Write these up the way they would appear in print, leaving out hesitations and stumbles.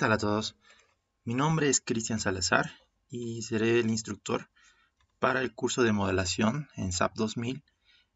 tal a todos? Mi nombre es Cristian Salazar y seré el instructor para el curso de modelación en SAP 2000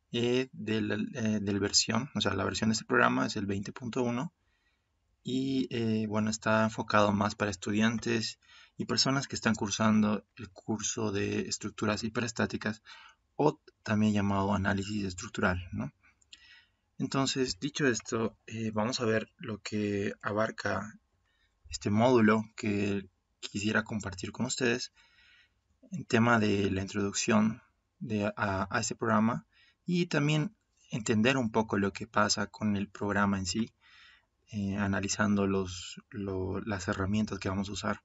del versión, o sea, la versión de este programa es el 20.1 y bueno, está enfocado más para estudiantes y personas que están cursando el curso de estructuras hiperestáticas o también llamado análisis estructural, ¿no? Entonces, dicho esto, vamos a ver lo que abarca este módulo que quisiera compartir con ustedes en tema de la introducción a este programa y también entender un poco lo que pasa con el programa en sí, analizando las herramientas que vamos a usar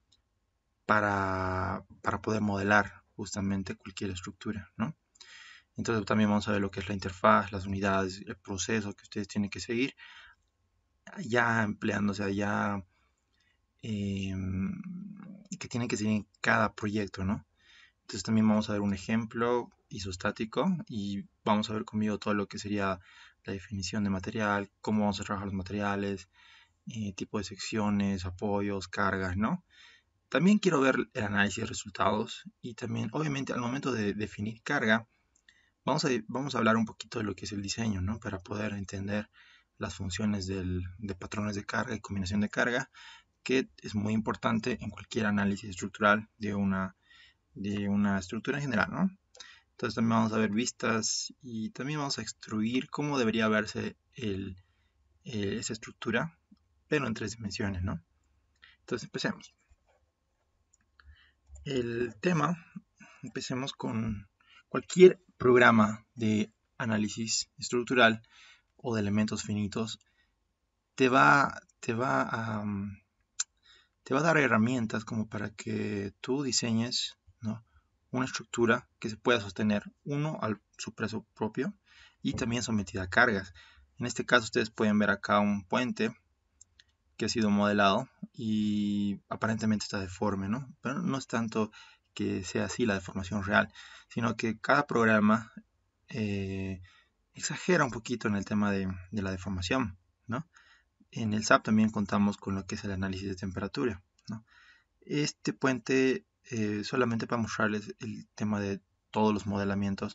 para poder modelar justamente cualquier estructura, ¿no? Entonces también vamos a ver lo que es la interfaz, las unidades, el proceso que ustedes tienen que seguir, ya empleándose, ya eh, que tienen que seguir en cada proyecto, ¿no? Entonces también vamos a ver un ejemplo isostático y vamos a ver conmigo todo lo que sería la definición de material, cómo vamos a trabajar los materiales, tipo de secciones, apoyos, cargas, ¿no? También quiero ver el análisis de resultados y también, obviamente, al momento de definir carga, vamos a hablar un poquito de lo que es el diseño, ¿no? Para poder entender las funciones de patrones de carga y combinación de carga, que es muy importante en cualquier análisis estructural de una estructura en general, ¿no? Entonces también vamos a ver vistas y también vamos a extruir cómo debería verse esa estructura, pero en 3 dimensiones, ¿no? Entonces empecemos. El tema, empecemos con cualquier programa de análisis estructural o de elementos finitos te va, te va a, te va a dar herramientas como para que tú diseñes, ¿no?, una estructura que se pueda sostener, uno, al su peso propio y también sometida a cargas. En este caso ustedes pueden ver acá un puente que ha sido modelado y aparentemente está deforme, ¿no? Pero no es tanto que sea así la deformación real, sino que cada programa eh, exagera un poquito en el tema de la deformación, ¿no? En el SAP también contamos con lo que es el análisis de temperatura, ¿no? Este puente, solamente para mostrarles el tema de todos los modelamientos,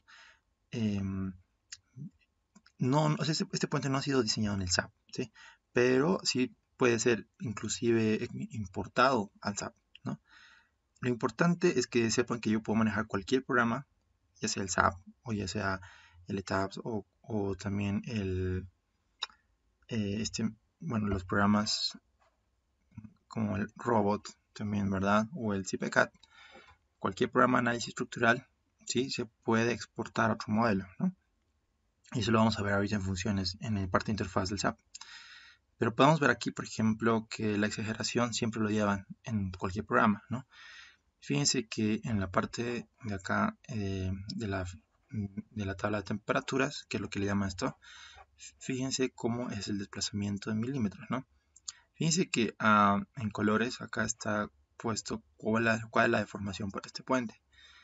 no, o sea, este puente no ha sido diseñado en el SAP, ¿sí? Pero sí puede ser inclusive importado al SAP, ¿no? Lo importante es que sepan que yo puedo manejar cualquier programa, ya sea el SAP o ya sea el ETABS o también bueno, los programas como el Robot también, ¿verdad? O el CPCAT. Cualquier programa de análisis estructural, ¿sí?, se puede exportar a otro modelo, ¿no? Y eso lo vamos a ver ahorita en funciones, en la parte de interfaz del SAP. Pero podemos ver aquí, por ejemplo, que la exageración siempre lo llevan en cualquier programa, ¿no? Fíjense que en la parte de acá de la tabla de temperaturas, que es lo que le llama esto, fíjense cómo es el desplazamiento en milímetros, ¿no? Fíjense que en colores acá está puesto cuál es la deformación por este puente.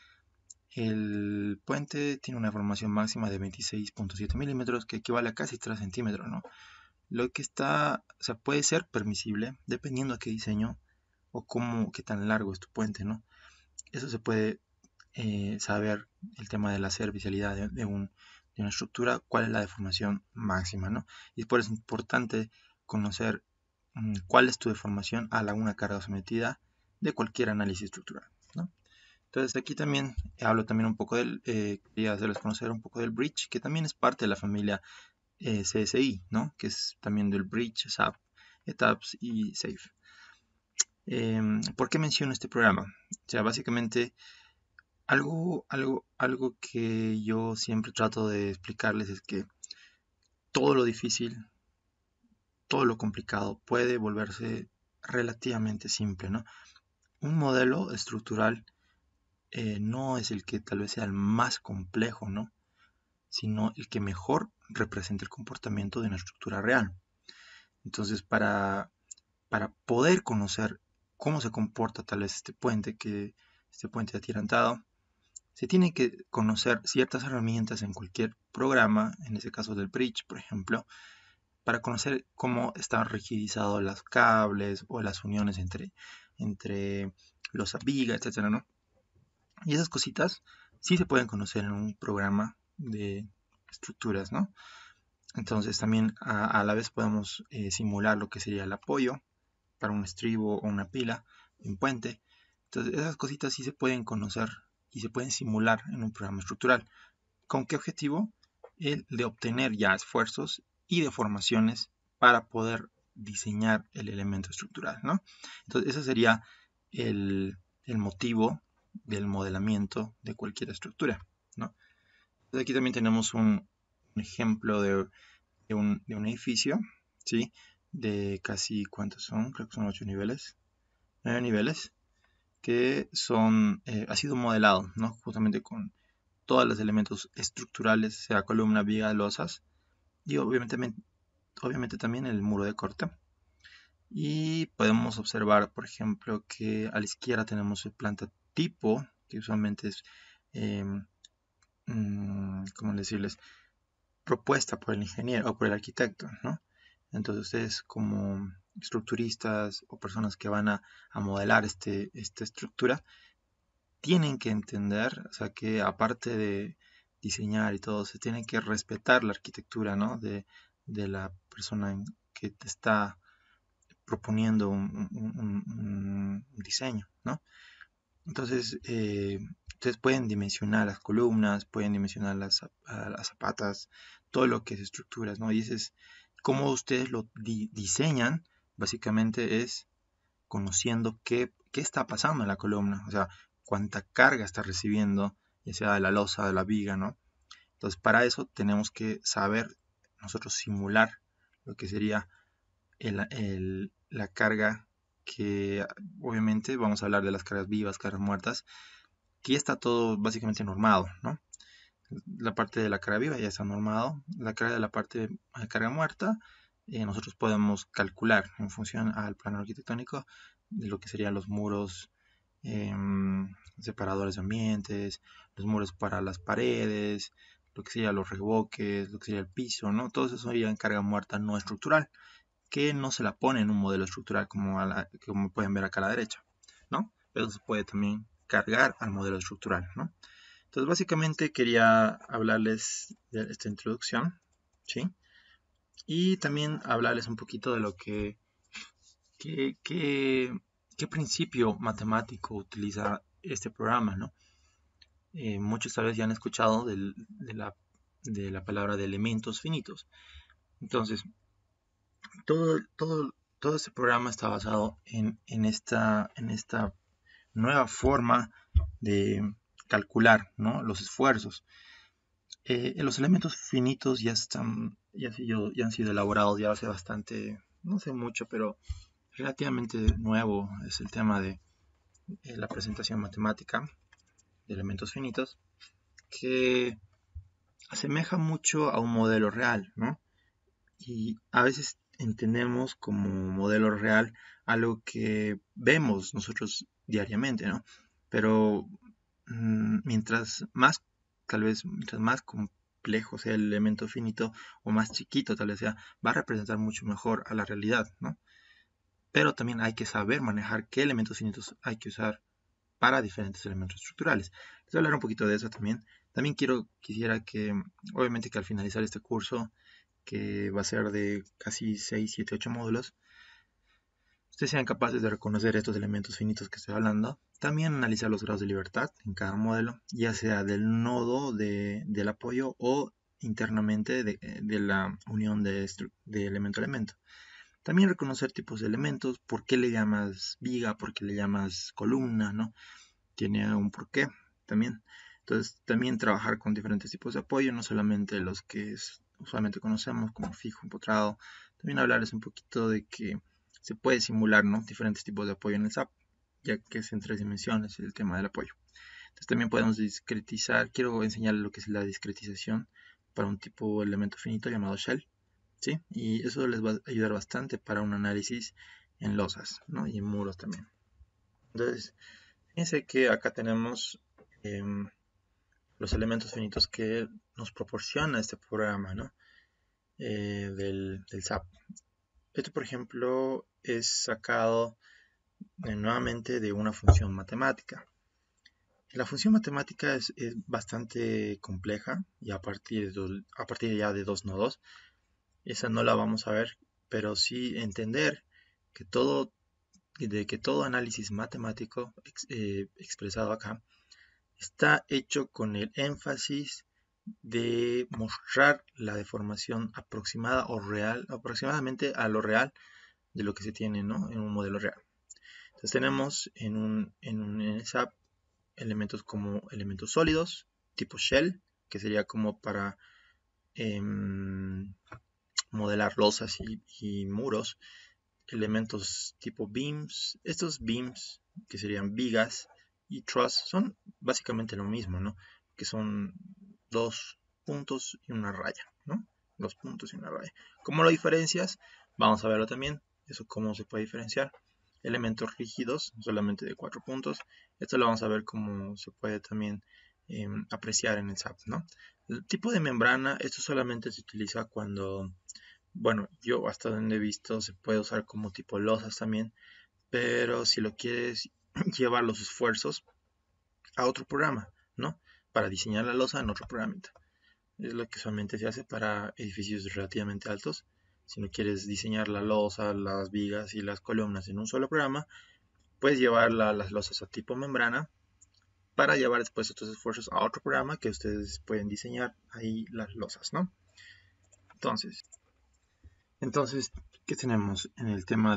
El puente tiene una deformación máxima de 26.7 milímetros, que equivale a casi 3 centímetros, ¿no? Lo que está, o sea, puede ser permisible dependiendo a qué diseño o qué tan largo es tu puente, ¿no? Eso se puede saber, el tema de la servicialidad de una estructura, cuál es la deformación máxima, ¿no? Y por eso es importante conocer cuál es tu deformación a una carga sometida de cualquier análisis estructural, ¿no? Entonces aquí también hablo también un poco quería hacerles conocer un poco del bridge, que también es parte de la familia CSI, ¿no? Que es también del bridge, SAP, ETABS y SAFE. ¿Por qué menciono este programa? O sea, básicamente algo que yo siempre trato de explicarles es que todo lo difícil, todo lo complicado puede volverse relativamente simple, ¿no? Un modelo estructural no es el que tal vez sea el más complejo, ¿no?, sino el que mejor representa el comportamiento de una estructura real. Entonces, para poder conocer cómo se comporta tal vez este puente atirantado, se tiene que conocer ciertas herramientas en cualquier programa, en este caso del bridge, por ejemplo, para conocer cómo están rigidizados los cables o las uniones entre los vigas, etcétera, ¿no? Y esas cositas sí se pueden conocer en un programa de estructuras, ¿no? Entonces también a la vez podemos simular lo que sería el apoyo para un estribo o una pila, un puente. Entonces esas cositas sí se pueden conocer y se pueden simular en un programa estructural. ¿Con qué objetivo? El de obtener ya esfuerzos y deformaciones para poder diseñar el elemento estructural, ¿no? Entonces ese sería el motivo del modelamiento de cualquier estructura, ¿no? Entonces aquí también tenemos un ejemplo de un edificio, ¿sí? De casi, ¿cuántos son? Creo que son 8 niveles, 9 niveles, que son, ha sido modelado, ¿no? Justamente con todos los elementos estructurales, sea columna, viga, losas, y obviamente también el muro de corte. Y podemos observar, por ejemplo, que a la izquierda tenemos el planta tipo, que usualmente es, eh, ¿cómo decirles? Propuesta por el ingeniero o por el arquitecto, ¿no? Entonces ustedes como estructuristas o personas que van a modelar esta estructura, tienen que entender, o sea, que aparte de diseñar y todo, se tiene que respetar la arquitectura, ¿no? De la persona que te está proponiendo un diseño, ¿no? Entonces, ustedes pueden dimensionar las columnas, pueden dimensionar las zapatas, todo lo que es estructuras, ¿no? Y ese es cómo ustedes lo diseñan, básicamente es conociendo qué está pasando en la columna, o sea, cuánta carga está recibiendo, ya sea de la losa, de la viga, ¿no? Entonces, para eso tenemos que saber nosotros simular lo que sería la carga que, obviamente, vamos a hablar de las cargas vivas, cargas muertas, que ya está todo básicamente normado, ¿no? La parte de la carga viva ya está normado, la carga de la parte de carga muerta, nosotros podemos calcular en función al plano arquitectónico de lo que serían los muros, separadores de ambientes, los muros para las paredes, lo que serían los revoques, lo que sería el piso, ¿no? Todo eso sería carga muerta no estructural, que no se la pone en un modelo estructural como pueden ver acá a la derecha, ¿no? Eso se puede también cargar al modelo estructural, ¿no? Entonces, básicamente quería hablarles de esta introducción, ¿sí? Y también hablarles un poquito de lo qué, qué- qué principio matemático utiliza este programa, ¿no? Muchos tal vez ya han escuchado de la palabra de elementos finitos. Entonces, todo este programa está basado en esta nueva forma de calcular, ¿no? Los esfuerzos. Los elementos finitos ya han sido elaborados ya hace bastante, no sé mucho, pero relativamente nuevo es el tema de la presentación matemática de elementos finitos, que asemeja mucho a un modelo real, ¿no? Y a veces entendemos como modelo real algo que vemos nosotros diariamente, ¿no? Pero mientras más, tal vez, mientras más complejo sea el elemento finito o más chiquito tal vez sea, va a representar mucho mejor a la realidad, ¿no? Pero también hay que saber manejar qué elementos finitos hay que usar para diferentes elementos estructurales. Les voy a hablar un poquito de eso también. También quisiera que, obviamente que al finalizar este curso, que va a ser de casi 6, 7, 8 módulos, ustedes sean capaces de reconocer estos elementos finitos que estoy hablando. También analizar los grados de libertad en cada modelo, ya sea del nodo del apoyo o internamente de la unión de elemento a elemento. También reconocer tipos de elementos, por qué le llamas viga, por qué le llamas columna, ¿no? Tiene un porqué también. Entonces, también trabajar con diferentes tipos de apoyo, no solamente los que usualmente conocemos como fijo, empotrado. También hablarles un poquito de que se puede simular, ¿no? Diferentes tipos de apoyo en el SAP, ya que es en 3 dimensiones el tema del apoyo. Entonces, también podemos discretizar. Quiero enseñarles lo que es la discretización para un tipo de elemento finito llamado shell, ¿sí? Y eso les va a ayudar bastante para un análisis en losas, ¿no? Y en muros también. Entonces, fíjense que acá tenemos los elementos finitos que nos proporciona este programa, ¿no? del SAP. Esto, por ejemplo, es sacado nuevamente de una función matemática. La función matemática es bastante compleja y a partir ya de dos nodos. Esa no la vamos a ver, pero sí entender que todo análisis matemático expresado acá está hecho con el énfasis de mostrar la deformación aproximada o real, aproximadamente a lo real de lo que se tiene, ¿no?, en un modelo real. Entonces tenemos en el SAP elementos como elementos sólidos, tipo shell, que sería como para modelar losas y muros. Elementos tipo beams, estos beams que serían vigas y truss son básicamente lo mismo, ¿no?, que son dos puntos y una raya, ¿no? Dos puntos y una raya. ¿Cómo lo diferencias? Vamos a verlo también. Eso cómo se puede diferenciar. Elementos rígidos, solamente de 4 puntos. Esto lo vamos a ver cómo se puede también apreciar en el SAP, ¿no? El tipo de membrana, esto solamente se utiliza cuando, bueno, yo hasta donde he visto se puede usar como tipo losas también, pero si lo quieres llevar los esfuerzos a otro programa, ¿no?, para diseñar la losa en otro programita. Es lo que solamente se hace para edificios relativamente altos. Si no quieres diseñar la losa, las vigas y las columnas en un solo programa, puedes llevar las losas a tipo membrana para llevar después estos esfuerzos a otro programa que ustedes pueden diseñar ahí las losas, ¿no? Entonces, ¿qué tenemos en el tema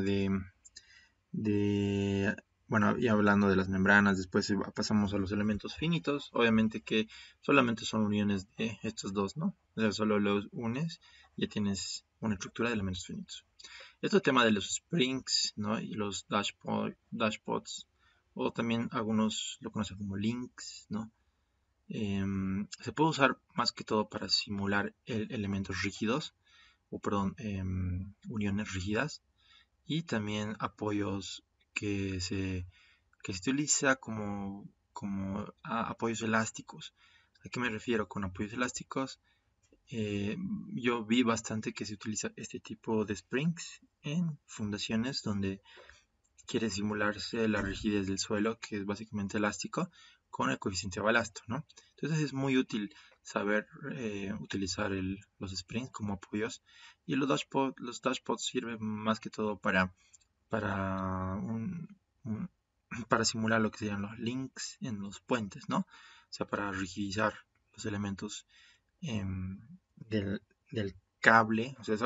bueno, y hablando de las membranas, después pasamos a los elementos finitos? Obviamente que solamente son uniones de estos dos, ¿no? O sea, solo los unes y ya tienes una estructura de elementos finitos. Este tema de los springs, ¿no?, y los dashpots, o también algunos lo conocen como links, ¿no? Se puede usar más que todo para simular elementos rígidos, o perdón, uniones rígidas, y también apoyos que se utiliza como apoyos elásticos. ¿A qué me refiero con apoyos elásticos? Yo vi bastante que se utiliza este tipo de springs en fundaciones donde quiere simularse la rigidez del suelo, que es básicamente elástico, con el coeficiente de balasto, ¿no? Entonces es muy útil saber utilizar los springs como apoyos, y los dashpots sirven más que todo para, para simular lo que serían los links en los puentes, ¿no? O sea, para rigidizar los elementos del, del cable. O sea,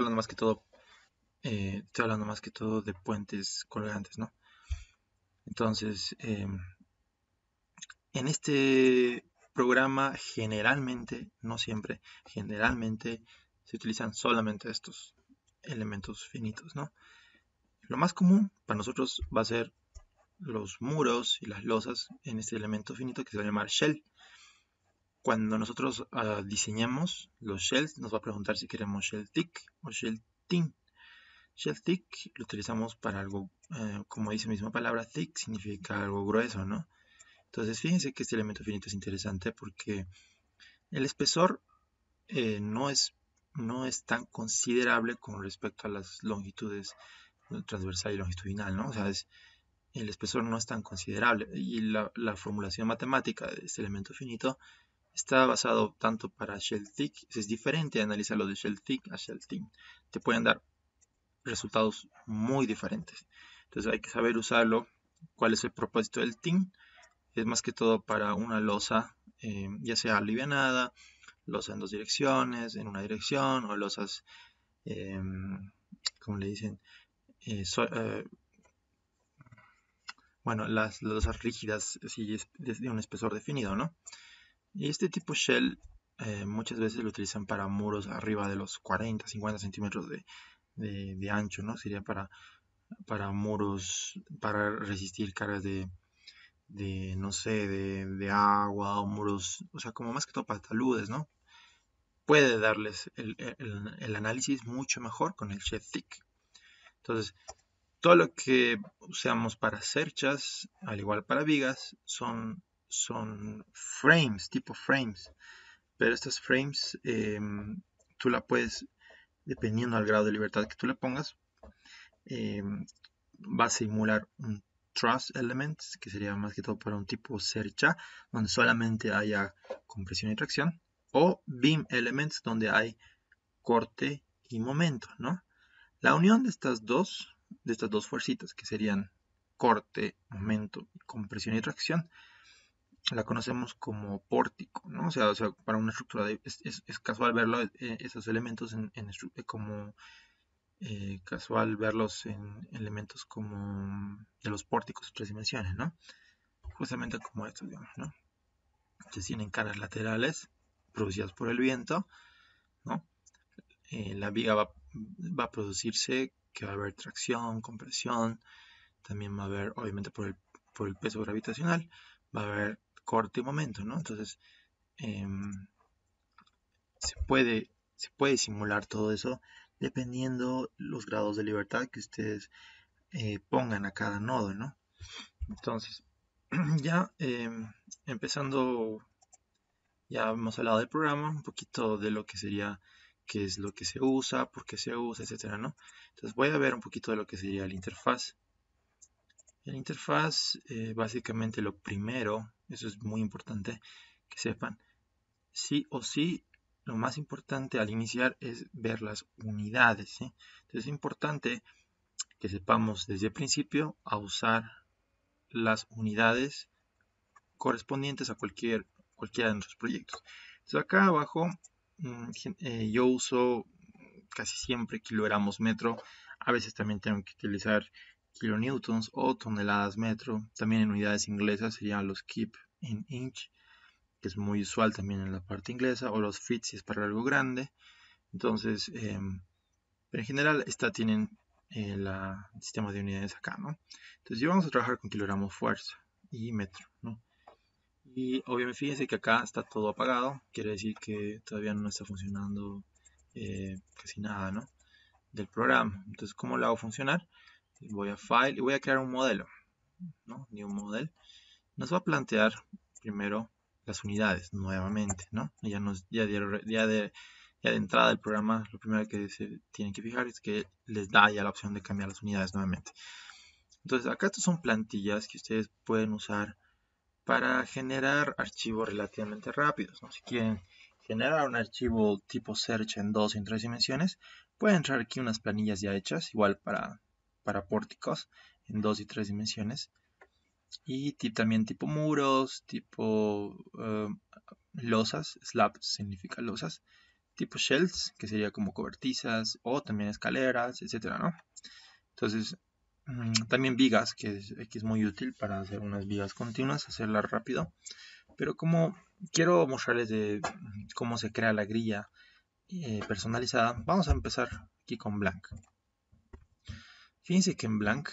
estoy hablando más que todo de puentes colgantes, ¿no? Entonces, en este programa generalmente, no siempre, generalmente se utilizan solamente estos elementos finitos, ¿no? Lo más común para nosotros va a ser los muros y las losas en este elemento finito que se va a llamar shell. Cuando nosotros diseñamos los shells, nos va a preguntar si queremos shell thick o shell thin. Shell thick lo utilizamos para algo, como dice la misma palabra, thick significa algo grueso, ¿no? Entonces fíjense que este elemento finito es interesante porque el espesor no es tan considerable con respecto a las longitudes transversal y longitudinal, ¿no? O sea, el espesor no es tan considerable, y la formulación matemática de este elemento finito está basado tanto para shell thick. Es diferente analizarlo de shell thick a shell thin. Te pueden dar resultados muy diferentes. Entonces hay que saber usarlo. ¿Cuál es el propósito del thin? Es más que todo para una losa, ya sea alivianada, losa en dos direcciones, en una dirección, o losas, como le dicen, bueno, las losas rígidas, sí, de un espesor definido, ¿no? Y este tipo shell muchas veces lo utilizan para muros arriba de los 40, 50 centímetros de ancho, ¿no? Sería para muros, para resistir cargas no sé, de agua, o muros, o sea, como más que todo para taludes, ¿no? Puede darles el análisis mucho mejor con el shell thick. Entonces, todo lo que usamos para cerchas, al igual para vigas, son frames, tipo frames. Pero estas frames tú la puedes dependiendo del grado de libertad que tú le pongas, va a simular un truss element, que sería más que todo para un tipo cercha, donde solamente haya compresión y tracción, o beam elements, donde hay corte y momento, ¿no? La unión de estas dos fuercitas, que serían corte, momento, compresión y tracción, la conocemos como pórtico, ¿no? O sea para una estructura es casual verlo, esos elementos como casual verlos en elementos como de los pórticos de 3 dimensiones, ¿no? Justamente como estos, digamos, ¿no? Entonces tienen caras laterales producidas por el viento, ¿no? La viga va a producirse, que va a haber tracción, compresión, también va a haber, obviamente por el peso gravitacional, va a haber corte y momento, ¿no? Entonces se puede simular todo eso dependiendo los grados de libertad que ustedes pongan a cada nodo, ¿no? Entonces, ya empezando, ya hemos hablado del programa, un poquito de lo que sería, qué es lo que se usa, por qué se usa, etcétera, ¿no? Entonces voy a ver un poquito de lo que sería la interfaz. La interfaz, básicamente lo primero, eso es muy importante que sepan, sí o sí, lo más importante al iniciar es ver las unidades, ¿sí? Entonces es importante que sepamos desde el principio a usar las unidades correspondientes a cualquiera de nuestros proyectos. Entonces acá abajo yo uso casi siempre kilogramos metro, a veces también tengo que utilizar kilonewtons o toneladas metro, también en unidades inglesas serían los kip in inch, que es muy usual también en la parte inglesa, o los feet si es para algo grande. Entonces, pero en general tienen el sistema de unidades acá, ¿no? Entonces, yo vamos a trabajar con kilogramos fuerza y metro, ¿no? Y obviamente fíjense que acá está todo apagado, quiere decir que todavía no está funcionando casi nada, ¿no? Del programa. Entonces, ¿cómo lo hago funcionar? Voy a File y voy a crear un modelo, ¿no? New Model. Nos va a plantear primero las unidades nuevamente, ¿no? Ya de entrada del programa, lo primero que se tienen que fijar es que les da ya la opción de cambiar las unidades nuevamente. Entonces, acá estas son plantillas que ustedes pueden usar para generar archivos relativamente rápidos, ¿no? Si quieren generar un archivo tipo search en 2 y en 3 dimensiones, pueden entrar aquí unas planillas ya hechas, igual para pórticos en 2 y 3 dimensiones. Y también tipo muros, tipo losas, slabs significa losas, tipo shells, que sería como cobertizas, o también escaleras, etcétera, ¿no? Entonces, también vigas, que es muy útil para hacer unas vigas continuas, hacerlas rápido. Pero como quiero mostrarles de cómo se crea la grilla personalizada, vamos a empezar aquí con Blank. Fíjense que en Blank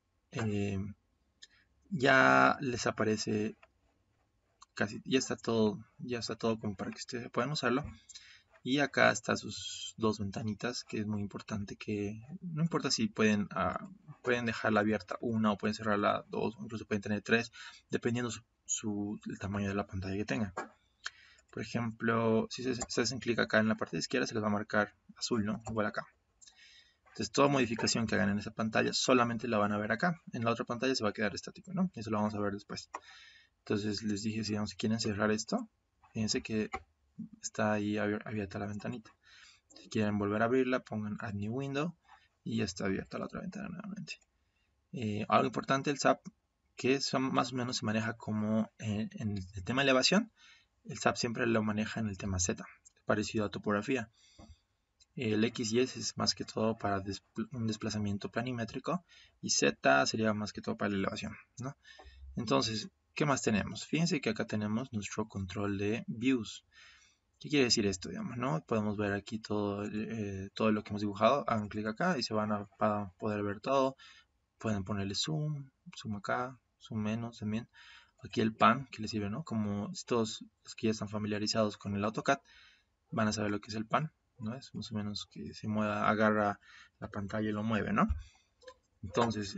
ya les aparece casi, ya está todo como para que ustedes puedan usarlo. Y acá está sus dos ventanitas, que es muy importante que, no importa si pueden dejarla abierta una o pueden cerrarla dos, incluso pueden tener tres, dependiendo el tamaño de la pantalla que tengan. Por ejemplo, si se hacen clic acá en la parte de izquierda, se les va a marcar azul, ¿no? Igual acá. Entonces, toda modificación que hagan en esa pantalla solamente la van a ver acá. En la otra pantalla se va a quedar estático, ¿no? Eso lo vamos a ver después. Entonces, les dije, si quieren cerrar esto, fíjense que está ahí abierta la ventanita. Si quieren volver a abrirla, pongan Add New Window y ya está abierta la otra ventana nuevamente. Algo importante, el SAP, que más o menos se maneja como en el tema de elevación, el SAP siempre lo maneja en el tema Z, parecido a topografía. El X y S es más que todo para un desplazamiento planimétrico y Z sería más que todo para la elevación, ¿no? Entonces, ¿qué más tenemos? Fíjense que acá tenemos nuestro control de views. ¿Qué quiere decir esto? Digamos, ¿no? Podemos ver aquí todo lo que hemos dibujado. Hagan clic acá y se van a poder ver todo. Pueden ponerle zoom acá, zoom menos también. Aquí el pan que les sirve, ¿no? Como estos los que ya están familiarizados con el AutoCAD van a saber lo que es el pan, ¿no? Es más o menos que se mueva, agarra la pantalla y lo mueve, ¿no? Entonces,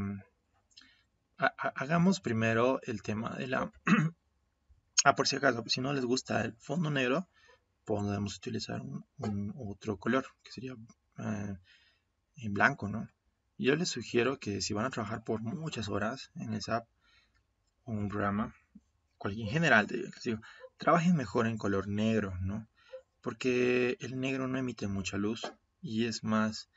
hagamos primero el tema de la... por si acaso, si no les gusta el fondo negro, podemos utilizar un otro color, que sería en blanco, ¿no? Yo les sugiero que si van a trabajar por muchas horas en esa app o un programa, en general, les digo, trabajen mejor en color negro, ¿no? Porque el negro no emite mucha luz y es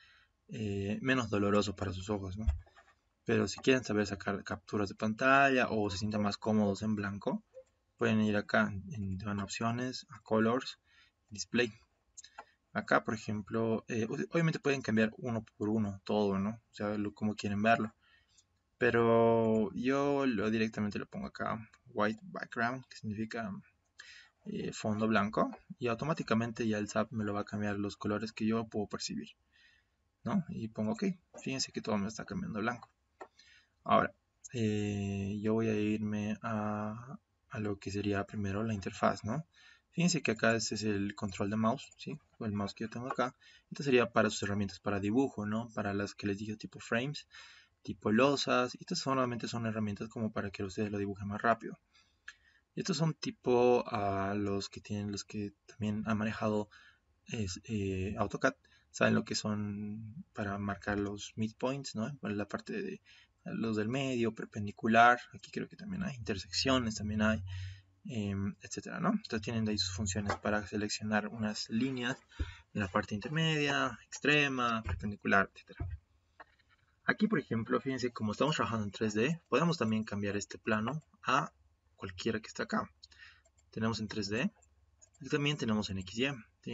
menos doloroso para sus ojos, ¿no? Pero si quieren saber sacar capturas de pantalla o se sientan más cómodos en blanco, pueden ir acá en opciones, a colors, display. Acá, por ejemplo, obviamente pueden cambiar uno por uno todo, ¿no? O sea, como quieren verlo. Pero yo directamente lo pongo acá, white background, que significa fondo blanco. Y automáticamente ya el SAP me lo va a cambiar los colores que yo puedo percibir, ¿no? Y pongo OK. Fíjense que todo me está cambiando blanco. Ahora, yo voy a irme a lo que sería primero la interfaz, ¿no? Fíjense que acá este es el control de mouse, ¿sí? O el mouse que yo tengo acá. Esto sería para sus herramientas para dibujo, ¿no? Para las que les dije tipo frames, tipo losas. Estas solamente son herramientas como para que ustedes lo dibujen más rápido. Estos son tipo los que también han manejado AutoCAD. Saben lo que son para marcar los midpoints, ¿no? Para la parte de los del medio, perpendicular. Aquí creo que también hay intersecciones, también hay, etcétera, ¿no? Entonces tienen de ahí sus funciones para seleccionar unas líneas en la parte intermedia, extrema, perpendicular, etcétera. Aquí, por ejemplo, fíjense, como estamos trabajando en 3D, podemos también cambiar este plano a cualquiera que está acá. Tenemos en 3D y también tenemos en XY.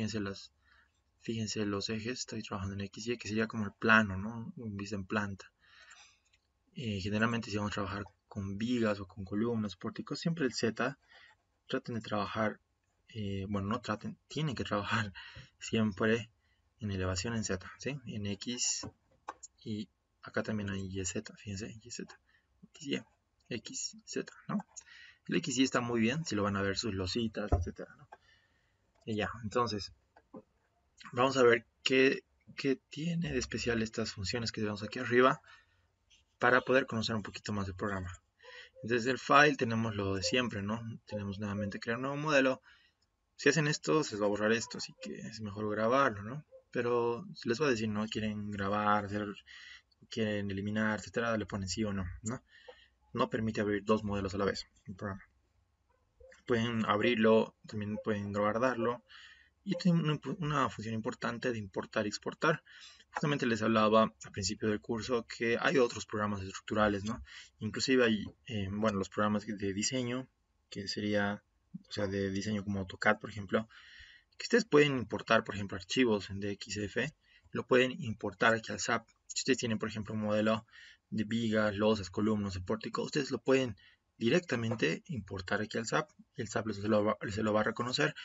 Fíjense los ejes, estoy trabajando en XY, que sería como el plano, ¿no? Vista en planta. Generalmente si vamos a trabajar con vigas o con columnas, pórticos, siempre el Z, traten de trabajar, bueno, no traten, tienen que trabajar siempre en elevación en Z, ¿sí? En X y acá también hay YZ, fíjense, YZ, XY, XZ, ¿no? El XY está muy bien, si lo van a ver sus lositas, etcétera, ¿no? Y ya, entonces, vamos a ver qué tiene de especial estas funciones que tenemos aquí arriba para poder conocer un poquito más del programa. Desde el file tenemos lo de siempre, ¿no? Tenemos nuevamente crear un nuevo modelo. Si hacen esto, se les va a borrar esto, así que es mejor grabarlo, ¿no? Pero si les va a decir, no quieren grabar, quieren eliminar, etcétera, le ponen sí o no, ¿no? No permite abrir dos modelos a la vez el programa. Pueden abrirlo, también pueden guardarlo. Y tiene una función importante de importar y exportar. Justamente les hablaba al principio del curso que hay otros programas estructurales, ¿no? Inclusive hay, bueno, los programas de diseño, que sería, o sea, de diseño como AutoCAD, por ejemplo, que ustedes pueden importar, por ejemplo, archivos en DXF, lo pueden importar aquí al SAP. Si ustedes tienen, por ejemplo, un modelo de vigas, losas, columnas, de pórtico, ustedes lo pueden directamente importar aquí al SAP y el SAP se lo va a reconocer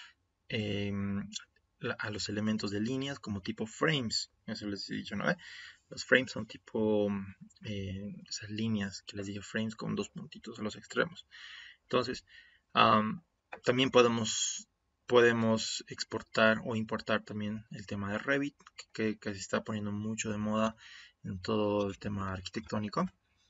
a los elementos de líneas como tipo frames. Eso les he dicho, ¿no? Los frames son tipo esas líneas que les dije, frames con dos puntitos a los extremos. Entonces, también podemos exportar o importar también el tema de Revit, que se está poniendo mucho de moda en todo el tema arquitectónico.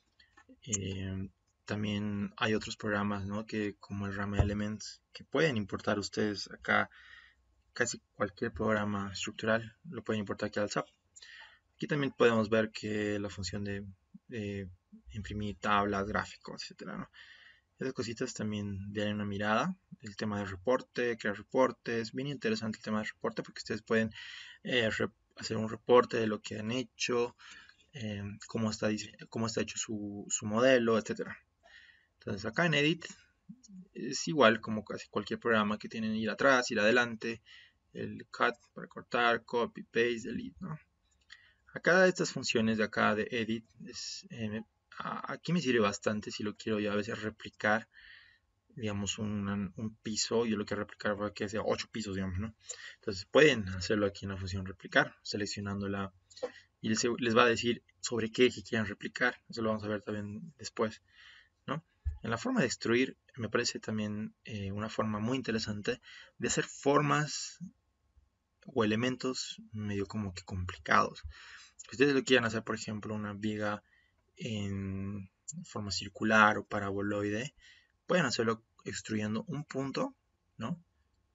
También hay otros programas, ¿no? Que como el RAM Elements, que pueden importar ustedes acá. Casi cualquier programa estructural lo pueden importar aquí al SAP. Aquí también podemos ver que la función de imprimir tablas, gráficos, etcétera, ¿no? Esas cositas también den una mirada. El tema de reporte, crear reportes, bien interesante el tema de reporte porque ustedes pueden hacer un reporte de lo que han hecho, cómo está hecho su modelo, etcétera. Entonces acá en Edit es igual como casi cualquier programa que tienen ir atrás, ir adelante, el cut para cortar, copy, paste, delete, ¿no? Acá estas funciones de acá de edit, aquí me sirve bastante si lo quiero ya a veces replicar, digamos un piso, yo lo quiero replicar para que sea 8 pisos, digamos, ¿no? Entonces pueden hacerlo aquí en la función replicar, seleccionándola y les va a decir sobre qué eje quieren replicar, eso lo vamos a ver también después, ¿no? En la forma de extruir me parece también una forma muy interesante de hacer formas o elementos medio como que complicados. Si ustedes lo quieren hacer, por ejemplo, una viga en forma circular o paraboloide, pueden hacerlo extruyendo un punto, ¿no?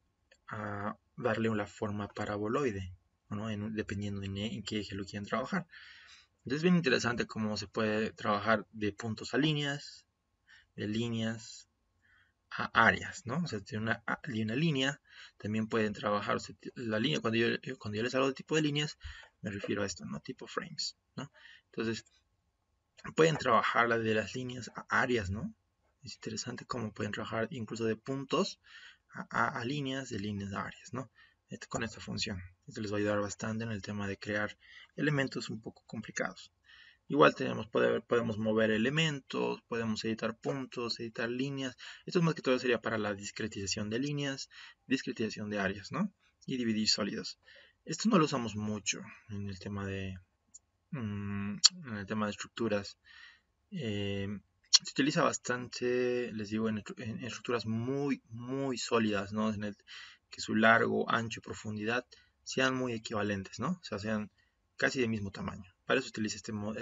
a darle una forma paraboloide, ¿no? Dependiendo en qué eje lo quieren trabajar. Entonces es bien interesante cómo se puede trabajar de puntos a líneas, de líneas a áreas, ¿no? O sea, de una línea también pueden trabajar, o sea, la línea, cuando yo les hablo de tipo de líneas, me refiero a esto, ¿no? Tipo frames, ¿no? Entonces, pueden trabajar la de las líneas a áreas, ¿no? Es interesante cómo pueden trabajar incluso de puntos a líneas, de líneas a áreas, ¿no? Con esta función. Esto les va a ayudar bastante en el tema de crear elementos un poco complicados. Igual podemos mover elementos, podemos editar puntos, editar líneas. Esto es más que todo sería para la discretización de líneas, discretización de áreas, ¿no? Y dividir sólidos. Esto no lo usamos mucho en el tema de estructuras. Se utiliza bastante, les digo, en estructuras muy sólidas, ¿no? Que su largo, ancho y profundidad sean muy equivalentes, ¿no? O sea, sean casi del mismo tamaño. Para eso utiliza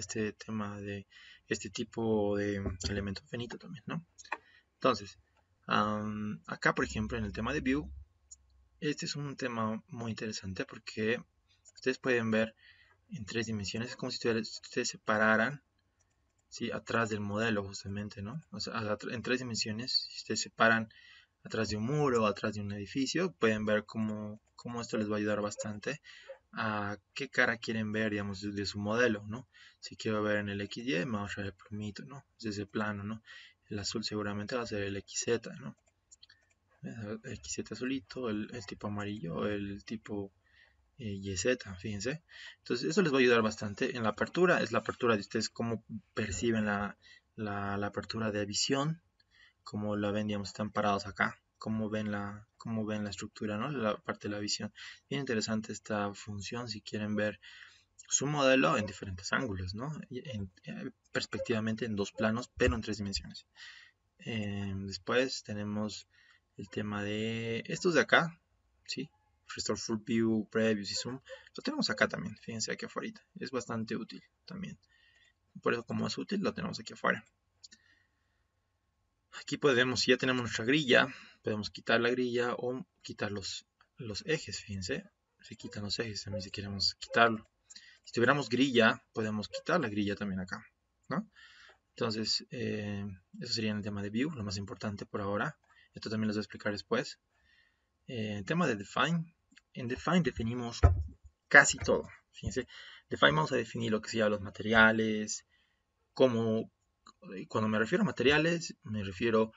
este tipo de elemento finito también, ¿no? Entonces, acá, por ejemplo, en el tema de View, este es un tema muy interesante porque ustedes pueden ver en 3 dimensiones, es como si ustedes separaran, ¿sí? Atrás del modelo justamente, ¿no? O sea, en 3 dimensiones, si ustedes separan atrás de un muro o atrás de un edificio, pueden ver cómo esto les va a ayudar bastante a qué cara quieren ver, digamos, de su modelo, ¿no? Si quiero ver en el XY, me va a mostrar el plumito, ¿no? Desde plano, ¿no? El azul seguramente va a ser el XZ, ¿no? El XZ azulito, el tipo amarillo, el tipo YZ, fíjense. Entonces, eso les va a ayudar bastante. En la apertura, es la apertura de ustedes, cómo perciben la apertura de visión, cómo la ven, digamos, están parados acá, cómo ven la estructura, ¿no? La parte de la visión. Bien interesante esta función si quieren ver su modelo en diferentes ángulos, ¿no? Perspectivamente en 2 planos, pero en 3 dimensiones. Después tenemos el tema de estos de acá, ¿sí? Restore Full View, Previews y Zoom. Lo tenemos acá también, fíjense aquí afuera. Es bastante útil también. Por eso, como es útil, lo tenemos aquí afuera. Aquí podemos, si ya tenemos nuestra grilla, podemos quitar la grilla o quitar los ejes, fíjense. Se quitan los ejes también si queremos quitarlo. Si tuviéramos grilla, podemos quitar la grilla también acá, ¿no? Entonces, eso sería en el tema de View, lo más importante por ahora. Esto también les voy a explicar después. El tema de Define. En Define definimos casi todo. Fíjense, Define vamos a definir lo que sean los materiales, cuando me refiero a materiales, me refiero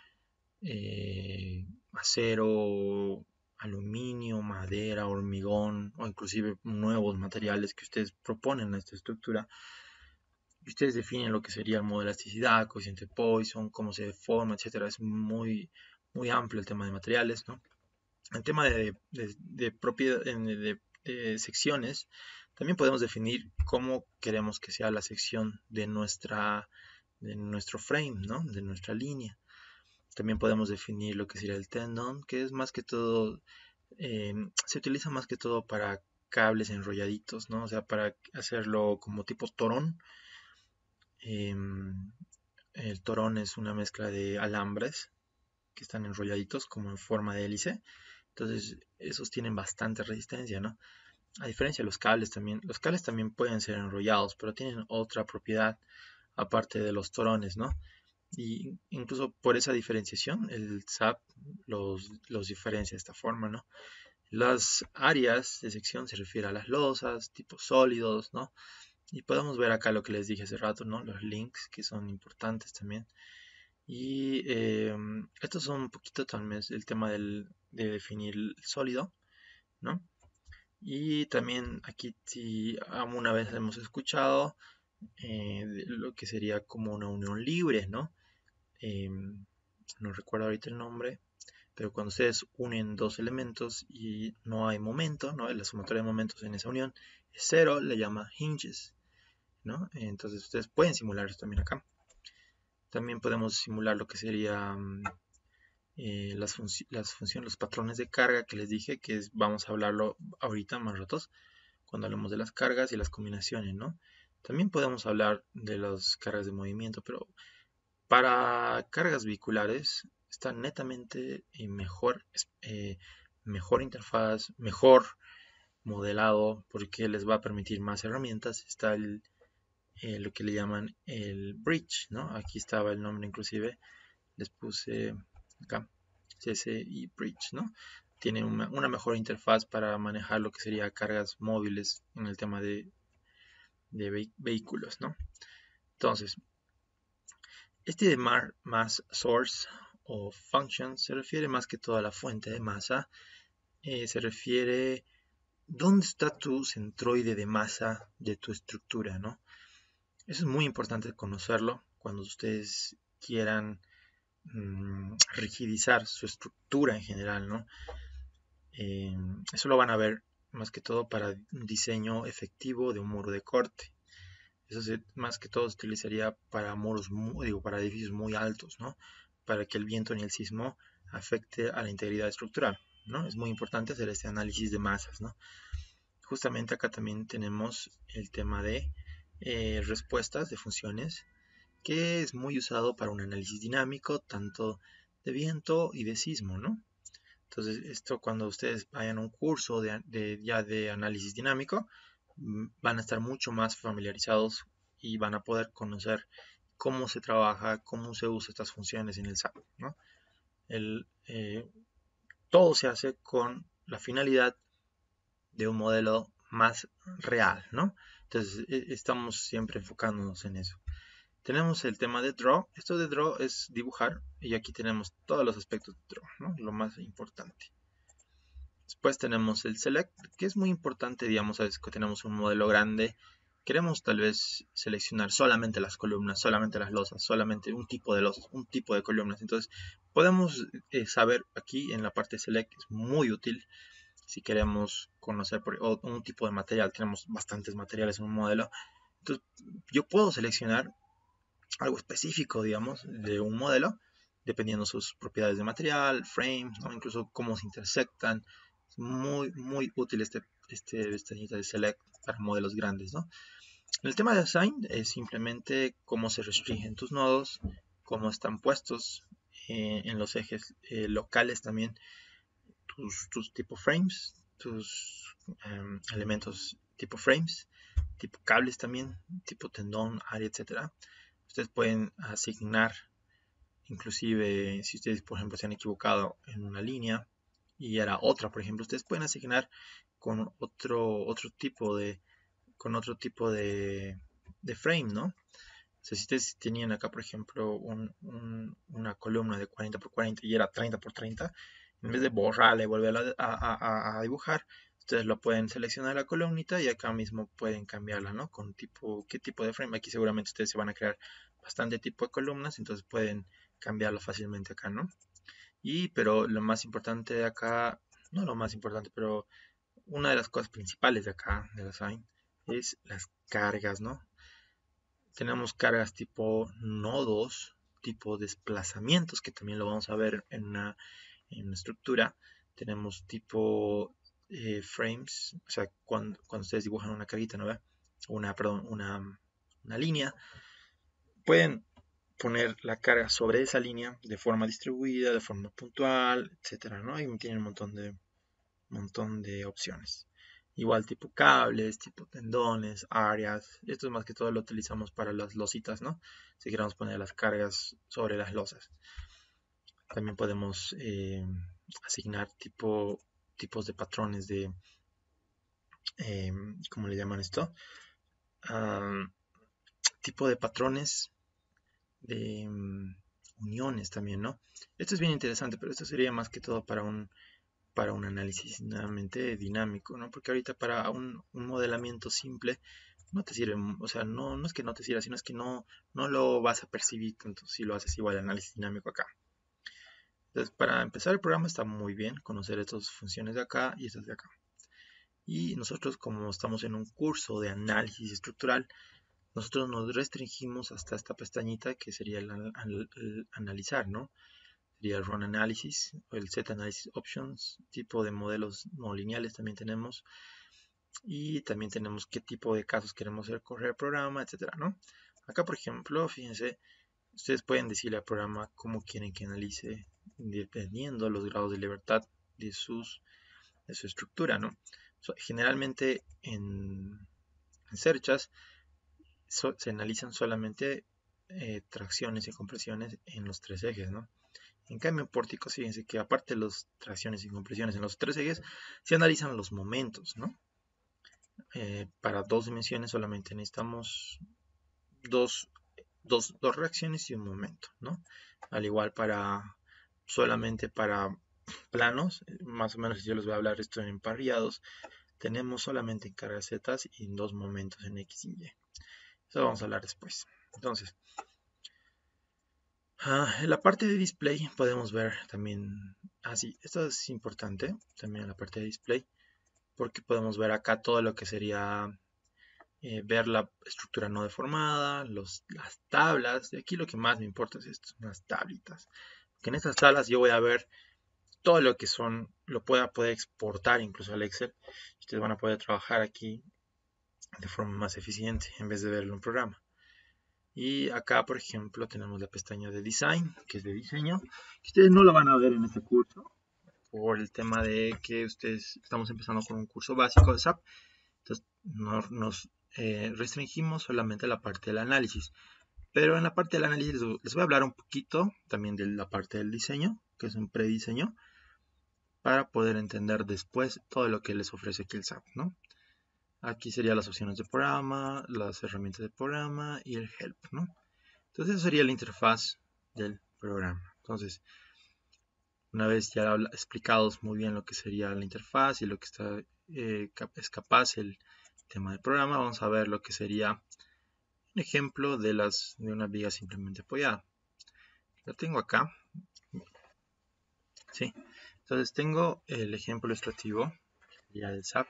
acero, aluminio, madera, hormigón o inclusive nuevos materiales que ustedes proponen a esta estructura. Y ustedes definen lo que sería el modo de elasticidad, coeficiente Poisson, cómo se deforma, etcétera. Es muy amplio el tema de materiales, ¿no? El tema de secciones, también podemos definir cómo queremos que sea la sección de nuestro frame, ¿no? De nuestra línea. También podemos definir lo que sería el tendon, que es más que todo, se utiliza más que todo para cables enrolladitos, ¿no? O sea, para hacerlo como tipo torón. El torón es una mezcla de alambres que están enrolladitos como en forma de hélice. Entonces, esos tienen bastante resistencia, ¿no? A diferencia de los cables también pueden ser enrollados, pero tienen otra propiedad aparte de los torones, ¿no? Y incluso por esa diferenciación, el SAP los diferencia de esta forma, ¿no? Las áreas de sección se refiere a las losas, tipos sólidos, ¿no? Y podemos ver acá lo que les dije hace rato, ¿no? Los links que son importantes también. Y estos son un poquito también el tema de definir el sólido, ¿no? Y también aquí si alguna vez hemos escuchado lo que sería como una unión libre, ¿no? No recuerdo ahorita el nombre, pero cuando ustedes unen dos elementos y no hay momento, ¿no? La sumatoria de momentos en esa unión es cero, le llama hinges, ¿no? Entonces ustedes pueden simular esto también acá. También podemos simular lo que sería las funciones, los patrones de carga que les dije, vamos a hablarlo ahorita más ratos, cuando hablemos de las cargas y las combinaciones, ¿no? También podemos hablar de las cargas de movimiento, pero para cargas vehiculares está netamente mejor mejor interfaz, mejor modelado, porque les va a permitir más herramientas. Está lo que le llaman el bridge, ¿no? Aquí estaba el nombre inclusive, les puse acá, CSI Bridge, ¿no? Tiene una mejor interfaz para manejar lo que sería cargas móviles en el tema de vehículos, ¿no? Entonces, este de mass source o function se refiere más que todo a la fuente de masa. Se refiere dónde está tu centroide de masa de tu estructura, ¿no? Eso es muy importante conocerlo cuando ustedes quieran rigidizar su estructura en general, ¿no? Eso lo van a ver más que todo para un diseño efectivo de un muro de corte. Eso más que todo se utilizaría para muros, para edificios muy altos, ¿no? Para que el viento ni el sismo afecte a la integridad estructural, ¿no? Es muy importante hacer este análisis de masas, ¿no? Justamente acá también tenemos el tema de respuestas de funciones, que es muy usado para un análisis dinámico, tanto de viento y de sismo, ¿no? Entonces, esto cuando ustedes vayan a un curso ya de análisis dinámico, van a estar mucho más familiarizados y van a poder conocer cómo se trabaja, cómo se usa estas funciones en el SAP, ¿no? Todo se hace con la finalidad de un modelo más real, ¿no? Entonces, estamos siempre enfocándonos en eso. Tenemos el tema de draw. Esto de draw es dibujar y aquí tenemos todos los aspectos de draw, ¿no? Lo más importante. Después tenemos el select, que es muy importante, digamos, a veces que tenemos un modelo grande. Queremos tal vez seleccionar solamente las columnas, solamente las losas, solamente un tipo de losas, un tipo de columnas. Entonces, podemos saber aquí en la parte select, es muy útil si queremos conocer un tipo de material. Tenemos bastantes materiales en un modelo. Entonces, yo puedo seleccionar algo específico, digamos, de un modelo, dependiendo sus propiedades de material, frames, ¿no? Incluso cómo se intersectan. Es muy útil esta de select para modelos grandes, ¿no? El tema de assign es simplemente cómo se restringen tus nodos, cómo están puestos en los ejes locales también tus tipo frames, tus elementos tipo frames, tipo cables también, tipo tendón, área, etcétera. Ustedes pueden asignar, inclusive si ustedes por ejemplo se han equivocado en una línea y era otra, por ejemplo, ustedes pueden asignar con otro tipo de frame, ¿no? O sea, si ustedes tenían acá, por ejemplo, una columna de 40 por 40 y era 30 por 30, en vez de borrarla y volverla a dibujar, ustedes lo pueden seleccionar la columnita y acá mismo pueden cambiarla, ¿no? Con qué tipo de frame. Aquí seguramente ustedes se van a crear bastante tipo de columnas, entonces pueden cambiarlo fácilmente acá, ¿no? Pero lo más importante de acá, no lo más importante, pero una de las cosas principales de acá, de la Sign, es las cargas, ¿no? Tenemos cargas tipo nodos, tipo desplazamientos, que también lo vamos a ver en una estructura. Tenemos tipo frames, o sea, cuando ustedes dibujan una carita, ¿no ve? Una línea, pueden poner la carga sobre esa línea de forma distribuida, de forma puntual, etcétera, ¿no? Y tienen un montón de opciones. Igual tipo cables, tipo tendones, áreas. Esto es más que todo lo utilizamos para las lositas, ¿no? Si queremos poner las cargas sobre las losas. También podemos asignar tipos de patrones de, ¿cómo le llaman esto? Tipo de patrones de uniones también, ¿no? Esto es bien interesante, pero esto sería más que todo para un análisis nuevamente dinámico, ¿no? Porque ahorita para un modelamiento simple no te sirve, o sea, no es que no te sirva, sino es que no lo vas a percibir tanto si lo haces igual análisis dinámico acá. Entonces, para empezar el programa está muy bien conocer estas funciones de acá y estas de acá. Y nosotros, como estamos en un curso de análisis estructural, nosotros nos restringimos hasta esta pestañita que sería el analizar, ¿no? Sería el Run Analysis o el Set Analysis Options, tipo de modelos no lineales también tenemos. Y también tenemos qué tipo de casos queremos hacer correr el programa, etcétera, ¿no? Acá, por ejemplo, fíjense, ustedes pueden decirle al programa cómo quieren que analice, dependiendo los grados de libertad de sus su estructura, ¿no? Generalmente en Serchas se analizan solamente tracciones y compresiones en los tres ejes, ¿no? En cambio, en Pórticos, fíjense que aparte de las tracciones y compresiones en los tres ejes, se analizan los momentos, ¿no? Para dos dimensiones solamente necesitamos dos reacciones y un momento, ¿no? Al igual solamente para planos, más o menos si yo les voy a hablar esto en emparrillados, tenemos solamente en cargas Z y en dos momentos en X y Y. Eso vamos a hablar después. Entonces, en la parte de display podemos ver también, esto es importante, también en la parte de display, porque podemos ver acá todo lo que sería ver la estructura no deformada, las tablas. De aquí lo que más me importa es esto, las tablitas. Que en estas tablas yo voy a ver todo lo que son, lo pueda poder exportar incluso al Excel. Ustedes van a poder trabajar aquí de forma más eficiente en vez de verlo en un programa. Y acá, por ejemplo, tenemos la pestaña de Design, que es de diseño. Ustedes no lo van a ver en este curso por el tema de que ustedes estamos empezando con un curso básico de SAP. Entonces nos restringimos solamente a la parte del análisis. Pero en la parte del análisis les voy a hablar un poquito también de la parte del diseño, que es un prediseño, para poder entender después todo lo que les ofrece aquí el SAP, ¿no? Aquí serían las opciones de programa, las herramientas de programa y el help, ¿no? Entonces, esa sería la interfaz del programa. Entonces, una vez ya explicados muy bien lo que sería la interfaz y lo que es capaz el tema del programa, vamos a ver lo que sería un ejemplo de una viga simplemente apoyada. Lo tengo acá. Sí. Entonces, tengo el ejemplo ilustrativo ya del SAP.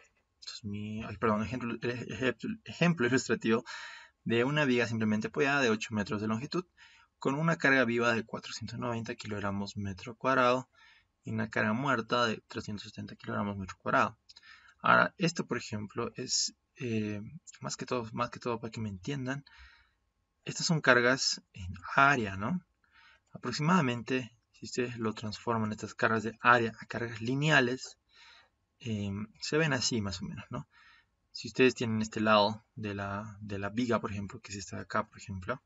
Ejemplo ilustrativo de una viga simplemente apoyada de 8 metros de longitud con una carga viva de 490 kilogramos metro cuadrado y una carga muerta de 370 kilogramos metro cuadrado. Ahora, esto por ejemplo es más que todo para que me entiendan, estas son cargas en área, ¿no? Aproximadamente, si ustedes lo transforman estas cargas de área a cargas lineales, se ven así más o menos, ¿no? Si ustedes tienen este lado de la viga, por ejemplo, que es esta de acá, por ejemplo,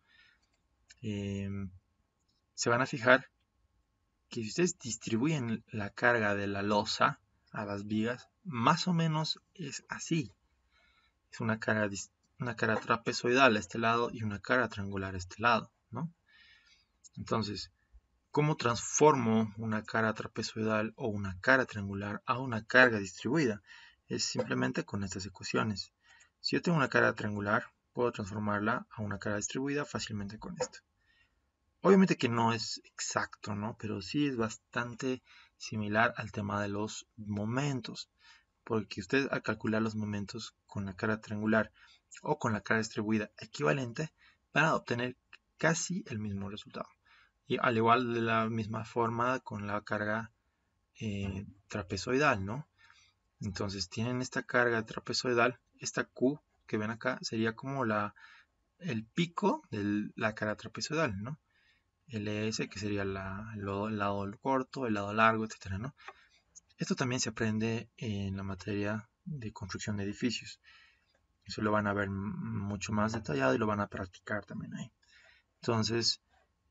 se van a fijar que si ustedes distribuyen la carga de la losa a las vigas, más o menos es así. Es una cara trapezoidal a este lado y una cara triangular a este lado, ¿no? Entonces, ¿cómo transformo una cara trapezoidal o una cara triangular a una carga distribuida? Es simplemente con estas ecuaciones. Si yo tengo una cara triangular, puedo transformarla a una cara distribuida fácilmente con esto. Obviamente que no es exacto, ¿no? Pero sí es bastante similar al tema de los momentos. Porque ustedes al calcular los momentos con la cara triangular o con la cara distribuida equivalente, van a obtener casi el mismo resultado. Y al igual de la misma forma con la carga trapezoidal, ¿no? Entonces tienen esta carga trapezoidal, esta Q que ven acá sería como el pico de la cara trapezoidal, ¿no? LS que sería el lado corto, el lado largo, etcétera, ¿no? Esto también se aprende en la materia de construcción de edificios. Eso lo van a ver mucho más detallado y lo van a practicar también ahí. Entonces,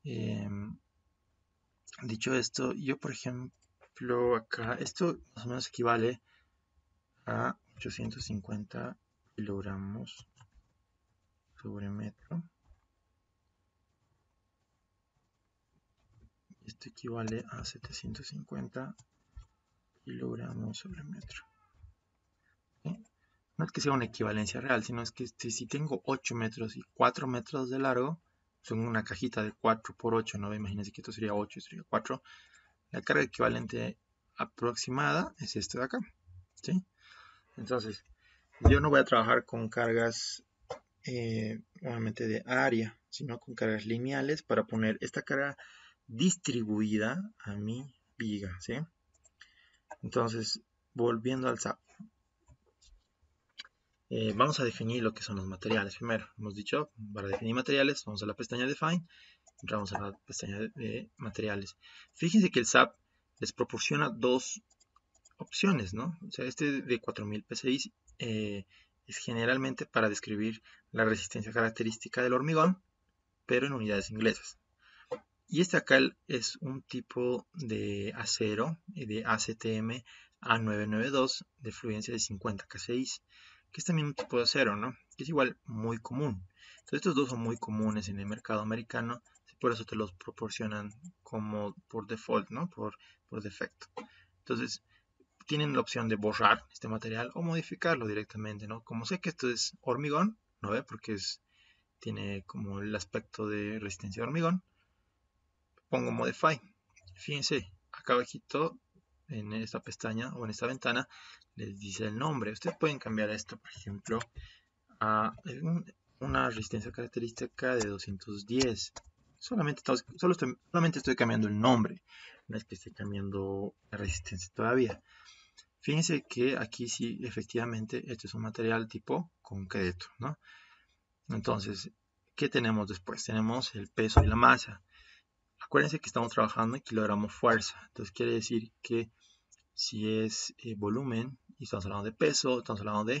dicho esto, yo por ejemplo acá, esto más o menos equivale a 850 kilogramos sobre metro. Esto equivale a 750 kilogramos sobre metro. ¿Sí? No es que sea una equivalencia real, sino es que si tengo 8 metros y 4 metros de largo, son una cajita de 4 por 8, ¿no? Imagínense que esto sería 8 y sería 4. La carga equivalente aproximada es esta de acá, ¿sí? Entonces, yo no voy a trabajar con cargas obviamente de área, sino con cargas lineales para poner esta carga distribuida a mi viga, ¿sí? Entonces, volviendo al SAP. Vamos a definir lo que son los materiales primero. Hemos dicho, para definir materiales, vamos a la pestaña Define, entramos a la pestaña de materiales. Fíjense que el SAP les proporciona dos opciones, ¿no? O sea, este de 4000 PSI es generalmente para describir la resistencia característica del hormigón, pero en unidades inglesas. Y este acá es un tipo de acero de ACTM A992 de fluencia de 50 kSI, que es también un tipo de acero, ¿no? Que es igual muy común. Entonces estos dos son muy comunes en el mercado americano, por eso te los proporcionan como por default, ¿no? Por defecto. Entonces tienen la opción de borrar este material o modificarlo directamente, ¿no? Como sé que esto es hormigón, ¿no ve? Porque tiene como el aspecto de resistencia de hormigón, pongo Modify. Fíjense, acá abajito en esta pestaña o en esta ventana les dice el nombre. Ustedes pueden cambiar esto, por ejemplo, a una resistencia característica de 210. Solamente estoy cambiando el nombre, no es que esté cambiando la resistencia todavía. Fíjense que aquí sí, efectivamente, este es un material tipo concreto, ¿no? Entonces, ¿qué tenemos después? Tenemos el peso y la masa. Acuérdense que estamos trabajando en kilogramos fuerza. Entonces quiere decir que si es volumen y estamos hablando de peso, estamos hablando de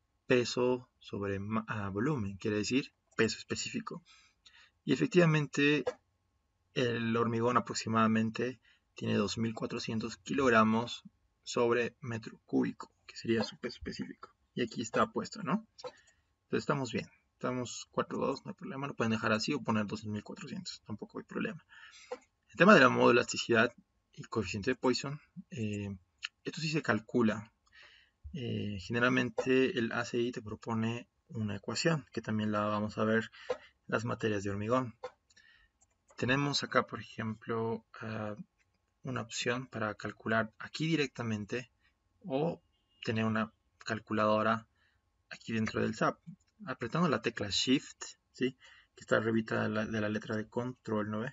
peso sobre volumen. Quiere decir peso específico. Y efectivamente el hormigón aproximadamente tiene 2400 kilogramos sobre metro cúbico, que sería su peso específico. Y aquí está puesto, ¿no? Entonces estamos bien. Estamos 4.2, no hay problema. Lo pueden dejar así o poner 2400. Tampoco hay problema. El tema de la modoelasticidad y coeficiente de Poisson, esto sí se calcula. Generalmente el ACI te propone una ecuación, que también la vamos a ver en las materias de hormigón. Tenemos acá, por ejemplo, una opción para calcular aquí directamente o tener una calculadora aquí dentro del SAP. Apretando la tecla Shift, ¿sí? Que está arribita de la letra de control, ¿no ve?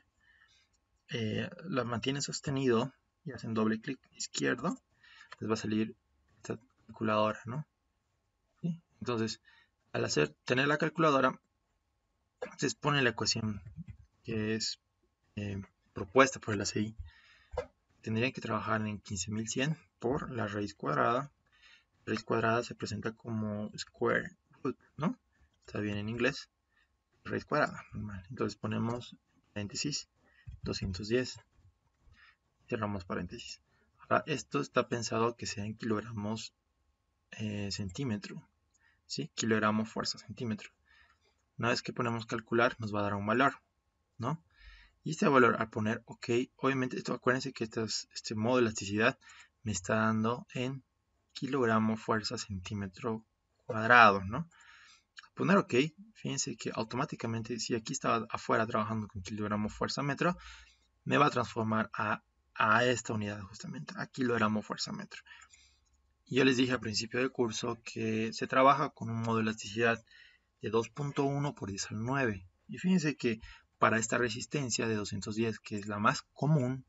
La mantienen sostenido y hacen doble clic izquierdo, les va a salir esta calculadora, ¿no? ¿Sí? Entonces, al tener la calculadora, se pone la ecuación que es propuesta por el ACI. Tendrían que trabajar en 15.100 por la raíz cuadrada. La raíz cuadrada se presenta como square root, ¿no? Está bien en inglés. Raíz cuadrada, normal. Entonces ponemos paréntesis 210. Cerramos paréntesis. Ahora, esto está pensado que sea en kilogramos centímetro, ¿sí? Kilogramo fuerza centímetro. Una vez que ponemos calcular, nos va a dar un valor, ¿no? Y este valor, al poner OK, obviamente, acuérdense que este modo de elasticidad me está dando en kilogramo fuerza centímetro cuadrado, ¿no? Al poner OK, fíjense que automáticamente, si aquí estaba afuera trabajando con kilogramo fuerza metro, me va a transformar a esta unidad justamente, a kilogramo fuerza metro. Y yo les dije al principio del curso que se trabaja con un modo de elasticidad de 2.1 por 10 al 9. Y fíjense que para esta resistencia de 210, que es la más común,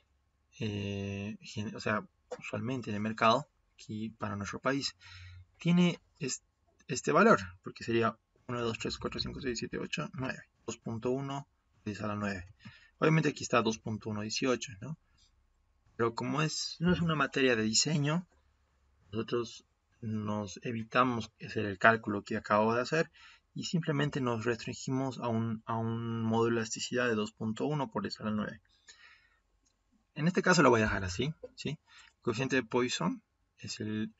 o sea, usualmente en el mercado, aquí para nuestro país, tiene este valor, porque sería 1, 2, 3, 4, 5, 6, 7, 8, 9. 2.1 10 a la 9. Obviamente aquí está 2.118, ¿no? Pero como no es una materia de diseño, nosotros nos evitamos hacer el cálculo que acabo de hacer y simplemente nos restringimos a un módulo de elasticidad de 2.1 por 10 a la 9. En este caso lo voy a dejar así, ¿sí? El coeficiente de Poisson es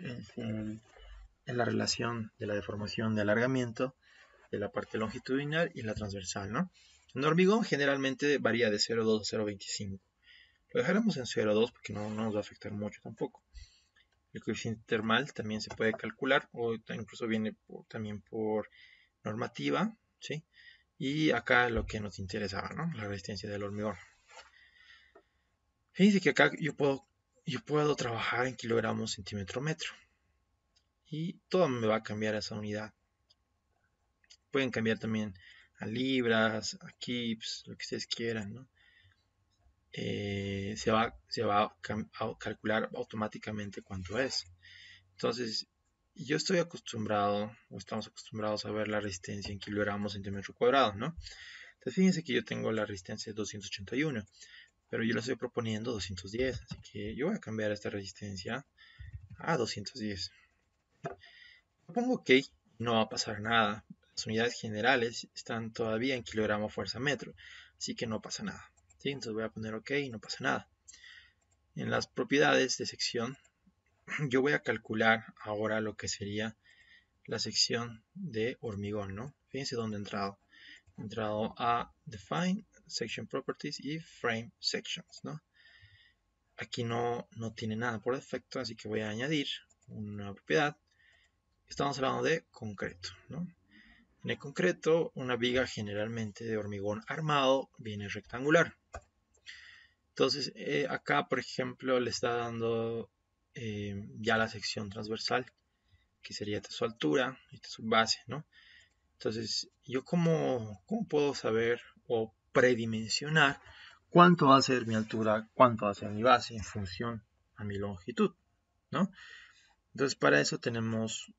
la relación de la deformación de alargamiento de la parte longitudinal y la transversal, ¿no? En hormigón generalmente varía de 0,2 a 0,25. Lo dejaremos en 0,2 porque no nos va a afectar mucho tampoco. El coeficiente termal también se puede calcular o incluso viene también por normativa, ¿sí? Y acá lo que nos interesaba, ¿no? La resistencia del hormigón. Fíjense que acá yo puedo trabajar en kilogramos centímetro metro y todo me va a cambiar a esa unidad. Pueden cambiar también a libras, a kips, lo que ustedes quieran, ¿no? Se va a calcular automáticamente cuánto es. Entonces, yo estoy acostumbrado, o estamos acostumbrados a ver la resistencia en kilogramos centímetro cuadrado, ¿no? Entonces, fíjense que yo tengo la resistencia de 281. pero yo le estoy proponiendo 210, así que yo voy a cambiar esta resistencia a 210. Pongo OK y no va a pasar nada. Las unidades generales están todavía en kilogramo fuerza metro, así que no pasa nada. ¿Sí? Entonces voy a poner OK y no pasa nada. En las propiedades de sección, yo voy a calcular ahora lo que sería la sección de hormigón, ¿no? Fíjense dónde he entrado. He entrado a Define, Section Properties y Frame Sections, ¿no? Aquí no tiene nada por defecto, así que voy a añadir una propiedad. Estamos hablando de concreto, ¿no? En el concreto, una viga generalmente de hormigón armado viene rectangular. Entonces, acá, por ejemplo, le está dando ya la sección transversal, que sería esta su altura, esta su base, ¿no? Entonces, ¿yo cómo puedo saber o predimensionar cuánto va a ser mi altura, cuánto va a ser mi base en función a mi longitud, ¿no? Entonces, para eso tenemos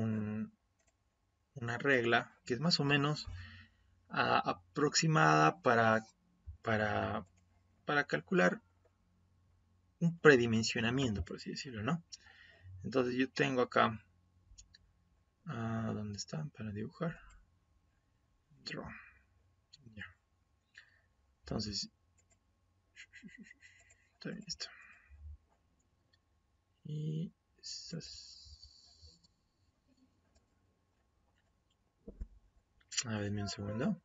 una regla que es más o menos aproximada para calcular un predimensionamiento, por así decirlo, ¿no? Entonces yo tengo acá, ¿dónde está? Para dibujar. Draw. Ya. Entonces, está bien esto. Y a ver, un segundo.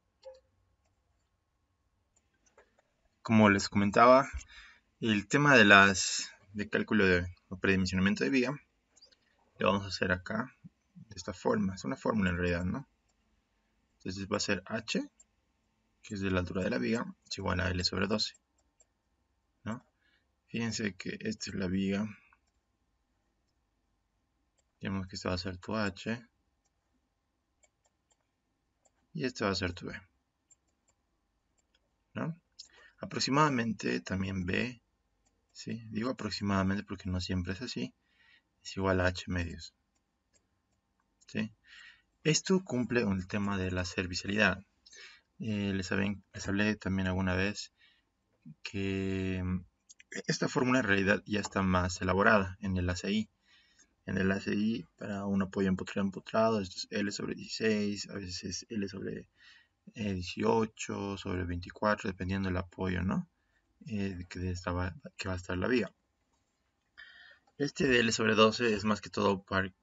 Como les comentaba, el tema de cálculo de predimensionamiento de viga lo vamos a hacer acá de esta forma. Es una fórmula en realidad, ¿no? Entonces va a ser h, que es de la altura de la viga, es igual a L sobre 12, ¿no? Fíjense que esta es la viga. Digamos que esta va a ser tu h y esta va a ser tu b, ¿no? Aproximadamente también b, ¿sí? Digo aproximadamente porque no siempre es así, es igual a h medios, ¿sí? Esto cumple con el tema de la servicialidad. Les hablé también alguna vez que esta fórmula en realidad ya está más elaborada en el ACI. En el ACI, para un apoyo empotrado, esto es L sobre 16, a veces es L sobre 18, sobre 24, dependiendo del apoyo, ¿no? Que va a estar la viga. Este de L sobre 12 es más que todo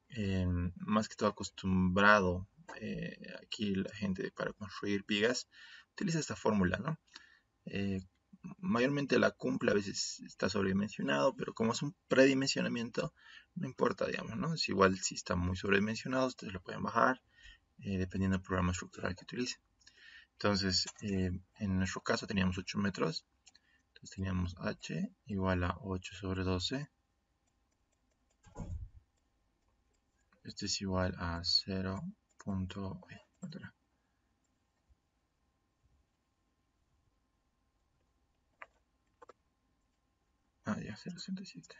acostumbrado. Aquí la gente para construir vigas utiliza esta fórmula, ¿no? Mayormente la cumple, a veces está sobredimensionado, pero como es un predimensionamiento, no importa, digamos, ¿no? Es igual si está muy sobredimensionado, ustedes lo pueden bajar, dependiendo del programa estructural que utilice. Entonces, en nuestro caso teníamos 8 metros, entonces teníamos h igual a 8 sobre 12. Este es igual a 0. Ya, 0.67.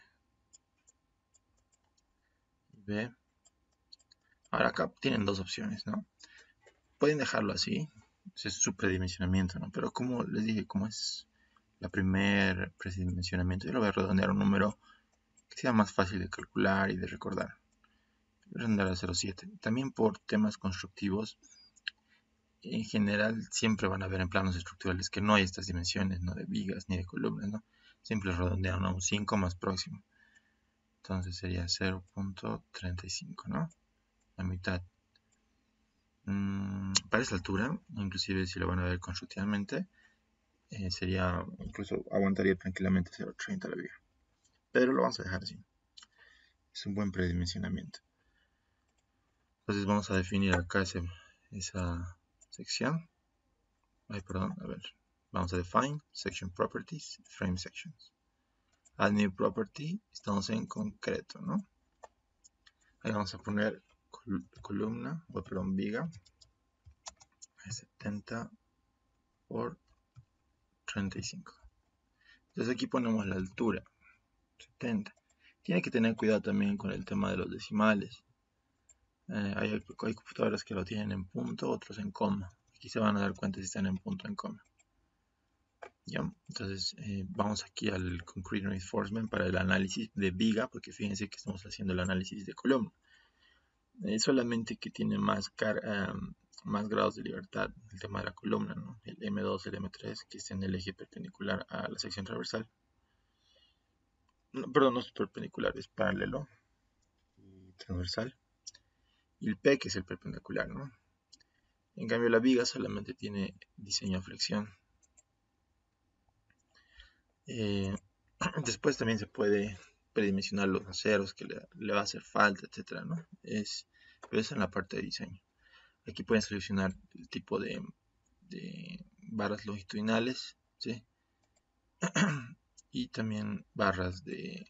B. Ahora acá tienen dos opciones, ¿no? Pueden dejarlo así, ese es su predimensionamiento, ¿no? Pero como les dije, como es la primer predimensionamiento, yo lo voy a redondear a un número que sea más fácil de calcular y de recordar. Voy a redondear a 0.7. También por temas constructivos, en general siempre van a haber en planos estructurales que no hay estas dimensiones, no de vigas ni de columnas, ¿no? Siempre redondean a un 5 más próximo. Entonces sería 0.35, ¿no? La mitad. Para esa altura, inclusive si lo van a ver constructivamente, sería, incluso aguantaría tranquilamente 0.30 la viga. Pero lo vamos a dejar así. Es un buen predimensionamiento. Entonces vamos a definir acá esa sección. Vamos a define section properties, frame sections. Add new property, estamos en concreto, ¿no? Ahí vamos a poner columna, viga, 70 por 35. Entonces aquí ponemos la altura, 70. Tiene que tener cuidado también con el tema de los decimales. Hay computadoras que lo tienen en punto, otros en coma. Aquí se van a dar cuenta si están en punto o en coma. ¿Ya? Entonces vamos aquí al Concrete Reinforcement para el análisis de viga, porque fíjense que estamos haciendo el análisis de columna. Solamente que tiene más grados de libertad el tema de la columna, ¿no? El M2, el M3, que está en el eje perpendicular a la sección transversal. No, perdón, no es perpendicular, es paralelo y transversal. Y el P, que es el perpendicular, ¿no? En cambio, la viga solamente tiene diseño a flexión. Después también se puede predimensionar los aceros que le va a hacer falta, etcétera, ¿no? Pero eso en la parte de diseño. Aquí pueden seleccionar el tipo de barras longitudinales, ¿sí? Y también barras de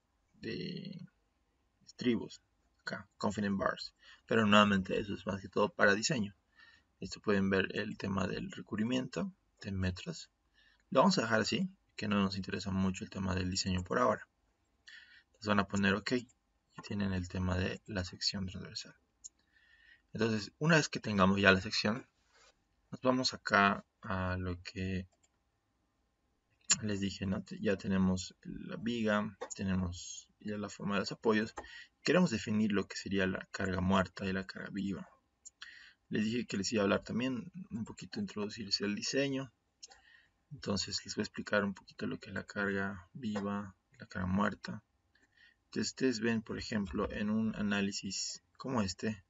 estribos, acá, confident bars. Pero nuevamente eso es más que todo para diseño. Esto pueden ver el tema del recubrimiento de metros. Lo vamos a dejar así, que no nos interesa mucho el tema del diseño por ahora. Entonces van a poner OK y tienen el tema de la sección transversal. Entonces, una vez que tengamos ya la sección, nos vamos acá a lo que les dije, ¿no? Ya tenemos la viga, tenemos ya la forma de los apoyos. Queremos definir lo que sería la carga muerta y la carga viva. Les dije que les iba a hablar también un poquito, introducirse el diseño. Entonces les voy a explicar un poquito lo que es la carga viva, la carga muerta. Entonces ustedes ven, por ejemplo, en un análisis como este,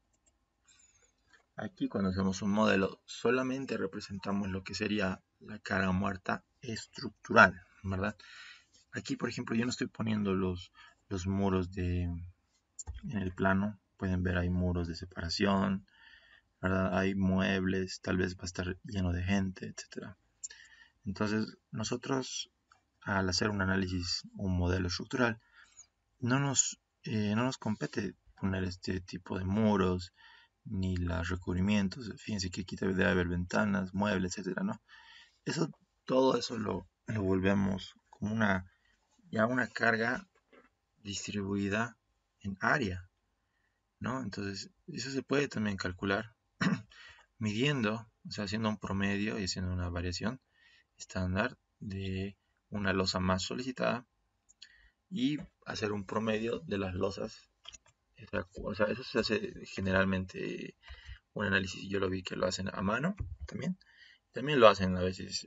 aquí cuando hacemos un modelo solamente representamos lo que sería la carga muerta estructural, ¿verdad? Aquí, por ejemplo, yo no estoy poniendo los muros en el plano. Pueden ver, hay muros de separación, ¿verdad? Hay muebles, tal vez va a estar lleno de gente, etc. Entonces, nosotros, al hacer un análisis, un modelo estructural, no nos compete poner este tipo de muros, ni los recubrimientos. Fíjense que aquí debe haber ventanas, muebles, etc., ¿no? Todo eso lo volvemos como una carga distribuida en área, ¿no? Entonces, eso se puede también calcular midiendo, o sea, haciendo un promedio y haciendo una variación estándar de una losa más solicitada y hacer un promedio de las losas. O sea, eso se hace generalmente un análisis, yo lo vi que lo hacen a mano también. También lo hacen a veces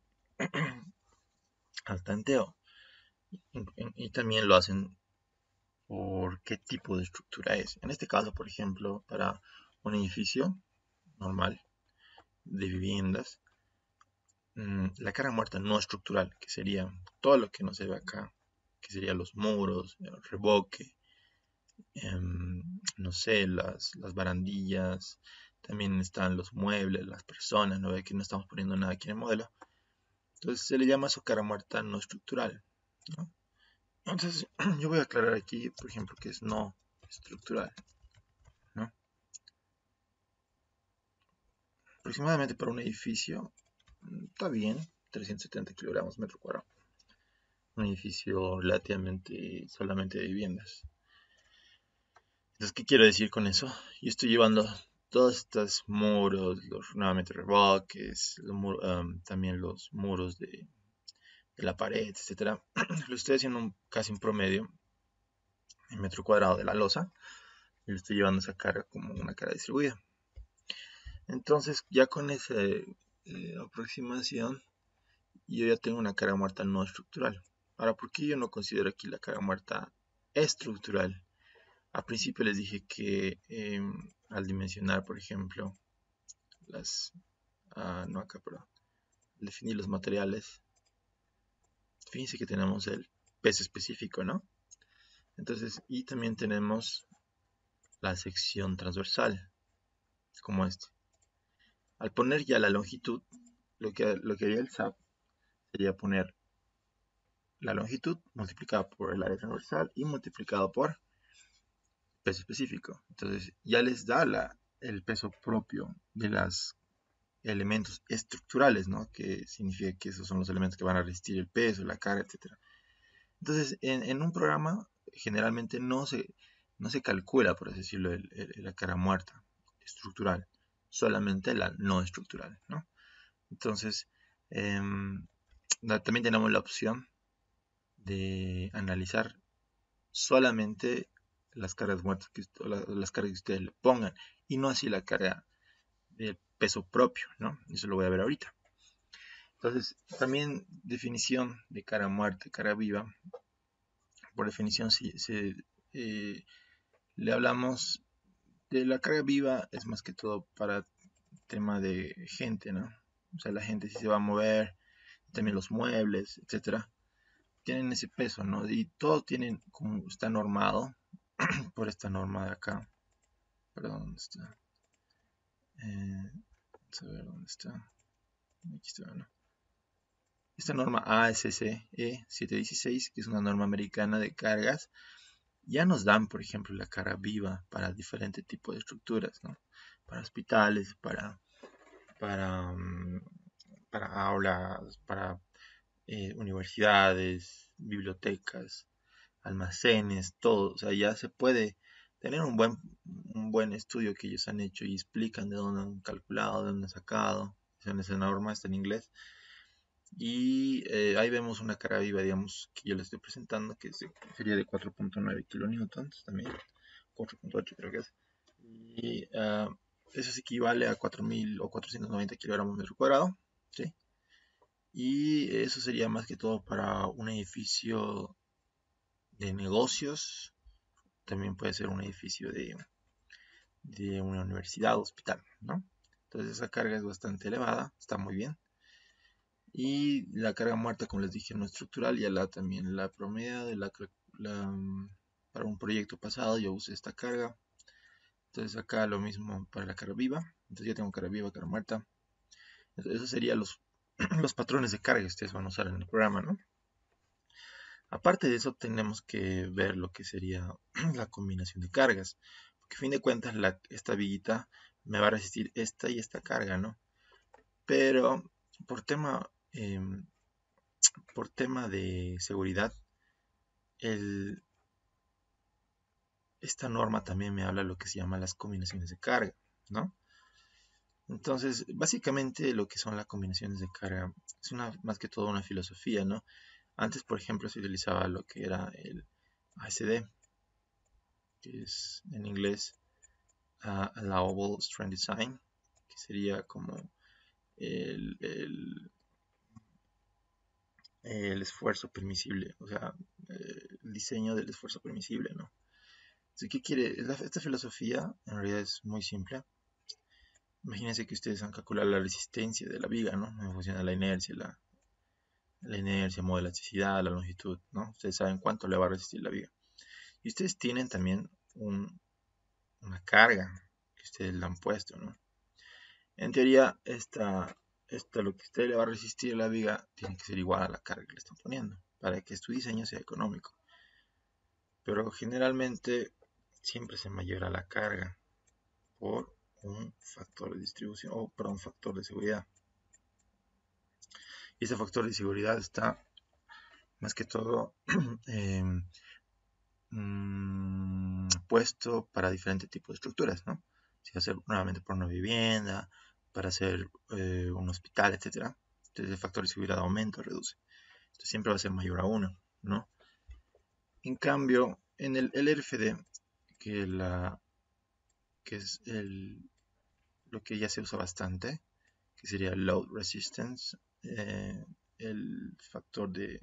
al tanteo. Y también lo hacen por qué tipo de estructura es. En este caso, por ejemplo, para un edificio normal de viviendas, la carga muerta no estructural, que sería todo lo que no se ve acá, que serían los muros, el revoque, no sé, las barandillas, también están los muebles, las personas, no ve que no estamos poniendo nada aquí en el modelo. Entonces se le llama eso carga muerta no estructural, ¿no? Entonces yo voy a aclarar aquí, por ejemplo, que es no estructural, ¿no? Aproximadamente para un edificio, está bien, 370 kilogramos metro cuadrado. Un edificio relativamente solamente de viviendas. Entonces, ¿qué quiero decir con eso? Yo estoy llevando todos estos muros, nuevamente revoques, también los muros de la pared, etcétera. Lo estoy haciendo casi un promedio en metro cuadrado de la losa y lo estoy llevando esa carga como una carga distribuida. Entonces, ya con esa aproximación, yo ya tengo una carga muerta no estructural. Ahora, ¿por qué yo no considero aquí la carga muerta estructural? Al principio les dije que al dimensionar, por ejemplo, no acá, pero al definir los materiales, fíjense que tenemos el peso específico, ¿no? Entonces, y también tenemos la sección transversal, como este. Al poner ya la longitud, lo que haría el SAP sería poner la longitud multiplicada por el área transversal y multiplicado por peso específico. Entonces ya les da el peso propio de los elementos estructurales, ¿no? Que significa que esos son los elementos que van a resistir el peso, la carga, etc. Entonces, en un programa generalmente no se calcula, por así decirlo, la carga muerta estructural, solamente la no estructural, ¿no? Entonces, También tenemos la opción de analizar solamente las cargas muertas, las cargas que ustedes le pongan, y no así la carga del peso propio, ¿no? Eso lo voy a ver ahorita. Entonces, también definición de carga muerta, carga viva. Por definición, le hablamos de la carga viva, es más que todo para tema de gente, ¿no? O sea, la gente si se va a mover, también los muebles, etcétera, tienen ese peso, ¿no? Y todos tienen, como está normado por esta norma de acá. Perdón, ¿dónde está? Vamos a ver dónde está. Aquí está, ¿no? Esta norma ASCE 716, que es una norma americana de cargas, ya nos dan, por ejemplo, la carga viva para diferentes tipos de estructuras, ¿no? Para hospitales, para, para aulas, para universidades, bibliotecas, almacenes, todo. O sea, ya se puede tener un buen estudio que ellos han hecho y explican de dónde han calculado, de dónde han sacado. Esa norma está en inglés. Y ahí vemos una carga viva, digamos, que yo les estoy presentando, que sería de 4.9 kilonewtons también, 4.8 creo que es. Y eso se equivale a 4.000 o 490 kilogramos metro cuadrado, ¿sí? Y eso sería más que todo para un edificio de negocios, también puede ser un edificio de una universidad o hospital, ¿no? Entonces esa carga es bastante elevada, está muy bien. Y la carga muerta, como les dije, no estructural, ya también la promedio de para un proyecto pasado yo usé esta carga. Entonces acá lo mismo para la carga viva. Entonces ya tengo carga viva, carga muerta. Entonces, eso serían los patrones de carga que ustedes van a usar en el programa, ¿no? Aparte de eso, tenemos que ver lo que sería la combinación de cargas. Porque a fin de cuentas, esta viguita me va a resistir esta y esta carga, ¿no? Pero por tema, por tema de seguridad, esta norma también me habla de lo que se llama las combinaciones de carga, ¿no? Entonces, básicamente lo que son las combinaciones de carga es más que todo una filosofía, ¿no? Antes, por ejemplo, se utilizaba lo que era el ASD, que es en inglés Allowable Strength Design, que sería como el, el, el esfuerzo permisible, o sea, el diseño del esfuerzo permisible, ¿no? Entonces, ¿qué quiere? Esta filosofía en realidad es muy simple. Imagínense que ustedes han calculado la resistencia de la viga, ¿no? En función de la inercia, la inercia, modo de elasticidad, la longitud, ¿no? Ustedes saben cuánto le va a resistir la viga. Y ustedes tienen también una carga que ustedes le han puesto, ¿no? En teoría, lo que usted le va a resistir a la viga tiene que ser igual a la carga que le están poniendo para que su diseño sea económico. Pero generalmente siempre se mayora la carga por un factor de distribución o por un factor de seguridad. Y ese factor de seguridad está más que todo puesto para diferentes tipos de estructuras, ¿no? Si va a ser nuevamente por una vivienda, para hacer un hospital, etc. Entonces el factor de seguridad aumenta o reduce. Entonces siempre va a ser mayor a 1, ¿no? En cambio, en el RFD, que es lo que ya se usa bastante, que sería Load Resistance, el factor de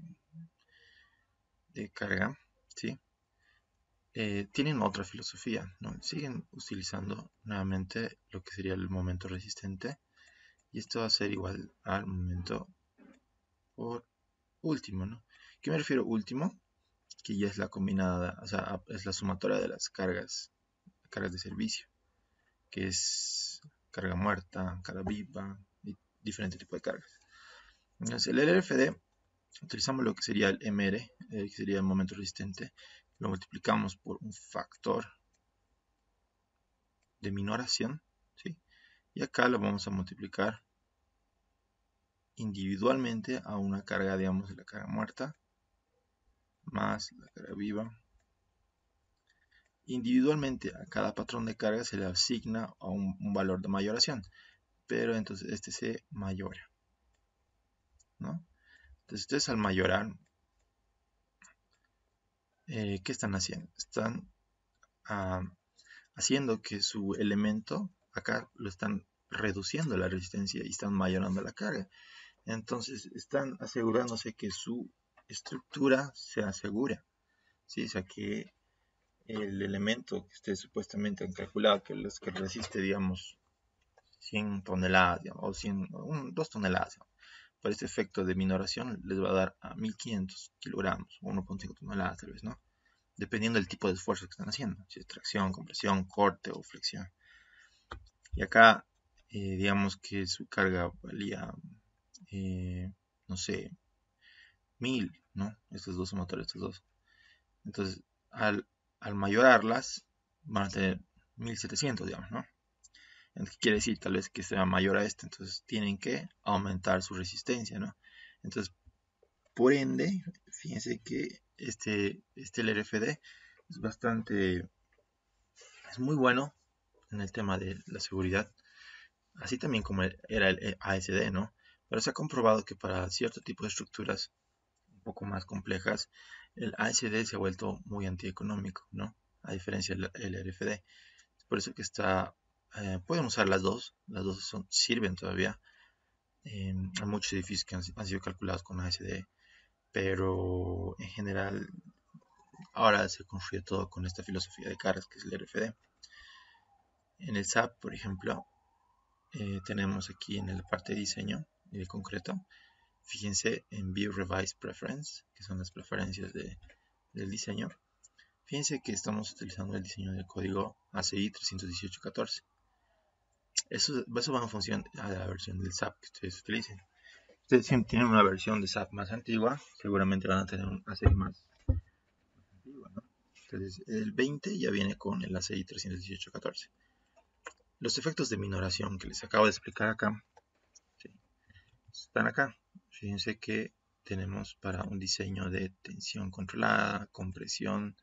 carga, ¿sí? Tienen otra filosofía, ¿no? Siguen utilizando nuevamente lo que sería el momento resistente, y esto va a ser igual al momento por último, ¿no? ¿Qué me refiero último? Que ya es la combinada, o sea, es la sumatoria de las cargas de servicio, que es carga muerta, carga viva y diferentes tipos de cargas. Entonces, el LRFD utilizamos lo que sería el MR, que sería el momento resistente, lo multiplicamos por un factor de minoración, ¿sí? Y acá lo vamos a multiplicar individualmente a una carga, digamos, de la carga muerta más la carga viva. Individualmente a cada patrón de carga se le asigna a un valor de mayoración, pero entonces este se mayora. ¿no? Entonces ustedes al mayorar, ¿qué están haciendo? Están ah, haciendo que su elemento, acá lo están reduciendo la resistencia y están mayorando la carga. Entonces están asegurándose que su estructura se asegura, ¿sí? O sea, que el elemento que ustedes supuestamente han calculado que resiste, digamos, 100 toneladas, digamos, o 2 toneladas, digamos, por este efecto de minoración les va a dar a 1500 kilogramos, 1,5 toneladas tal vez, ¿no? Dependiendo del tipo de esfuerzo que están haciendo, si es tracción, compresión, corte o flexión. Y acá, digamos que su carga valía, no sé, 1000, ¿no? Estos dos motores, estos dos. Entonces, al mayorarlas, van a tener 1700, digamos, ¿no? Entonces, quiere decir tal vez que sea mayor a este, entonces tienen que aumentar su resistencia, ¿no? Entonces, por ende, fíjense que el RFD es bastante, es muy bueno en el tema de la seguridad, así también como era el ASD, ¿no? Pero se ha comprobado que para cierto tipo de estructuras un poco más complejas, el ASD se ha vuelto muy antieconómico, ¿no? A diferencia del RFD. Es por eso que pueden usar las dos sirven todavía. Hay muchos edificios que han sido calculados con ASD, pero en general ahora se construye todo con esta filosofía de cargas que es el RFD. En el SAP, por ejemplo, tenemos aquí en la parte de diseño y de concreto, fíjense en View Revised Preference, que son las preferencias del diseño. Fíjense que estamos utilizando el diseño del código ACI 318.14. Eso va en función a la versión del SAP que ustedes utilicen. Ustedes si tienen una versión de SAP más antigua, seguramente van a tener un ACI más antigua, ¿no? Entonces el 20 ya viene con el ACI 318.14. Los efectos de minoración que les acabo de explicar acá, ¿sí?, están acá. Fíjense que tenemos para un diseño de tensión controlada, compresión,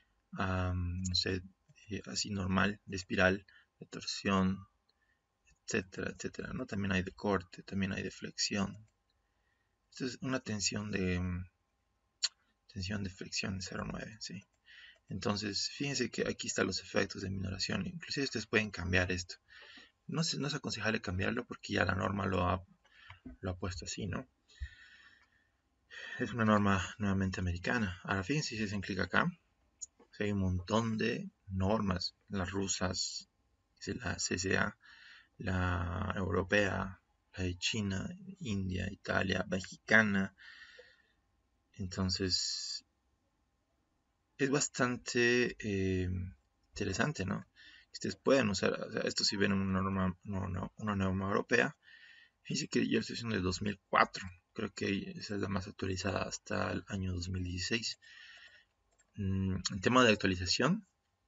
no sé, así normal, de espiral, de torsión, etcétera, etcétera, ¿no? También hay de corte, también hay de flexión. Esto es una tensión de flexión de 0,9, ¿sí? Entonces, fíjense que aquí están los efectos de minoración. Inclusive ustedes pueden cambiar esto. No es aconsejable cambiarlo porque ya la norma lo ha puesto así, ¿no? Es una norma nuevamente americana. Ahora fíjense si hacen clic acá. Hay un montón de normas. Las rusas, la CCA, la europea, la de China, India, Italia, mexicana. Entonces, es bastante interesante, ¿no? Ustedes pueden usar, o sea, esto si ven una norma europea. Fíjense que yo estoy usando de 2004. Creo que esa es la más actualizada hasta el año 2016. En tema de actualización,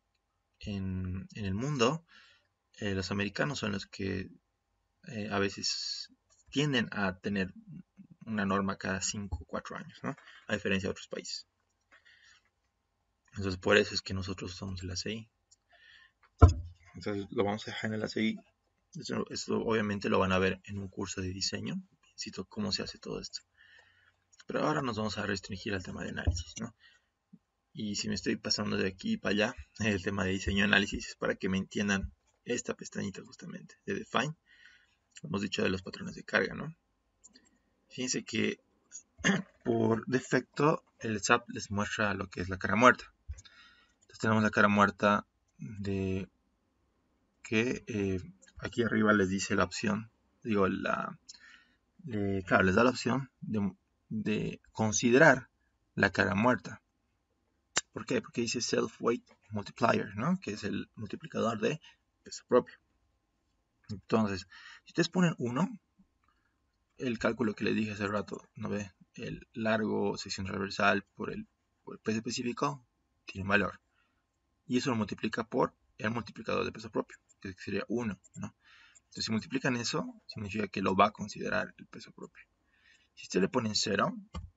en el mundo, los americanos son los que a veces tienden a tener una norma cada 5 o 4 años, ¿no? A diferencia de otros países. Entonces, por eso es que nosotros usamos el ACI. Entonces, lo vamos a dejar en el ACI. Esto obviamente lo van a ver en un curso de diseño. Necesito cómo se hace todo esto. Pero ahora nos vamos a restringir al tema de análisis, ¿no? Y si me estoy pasando de aquí para allá, el tema de diseño y análisis es para que me entiendan esta pestañita justamente de Define. Hemos dicho de los patrones de carga, ¿no? Fíjense que por defecto el SAP les muestra lo que es la cara muerta. Entonces tenemos la cara muerta de que aquí arriba les dice la opción, digo, claro, les da la opción de considerar la cara muerta. ¿Por qué? Porque dice self-weight multiplier, ¿no? Que es el multiplicador de peso propio. Entonces, si ustedes ponen 1, el cálculo que les dije hace rato, ¿no ve? El largo sección transversal por el peso específico tiene un valor. Y eso lo multiplica por el multiplicador de peso propio, que sería 1, ¿no? Entonces, si multiplican eso, significa que lo va a considerar el peso propio. Si ustedes le ponen 0,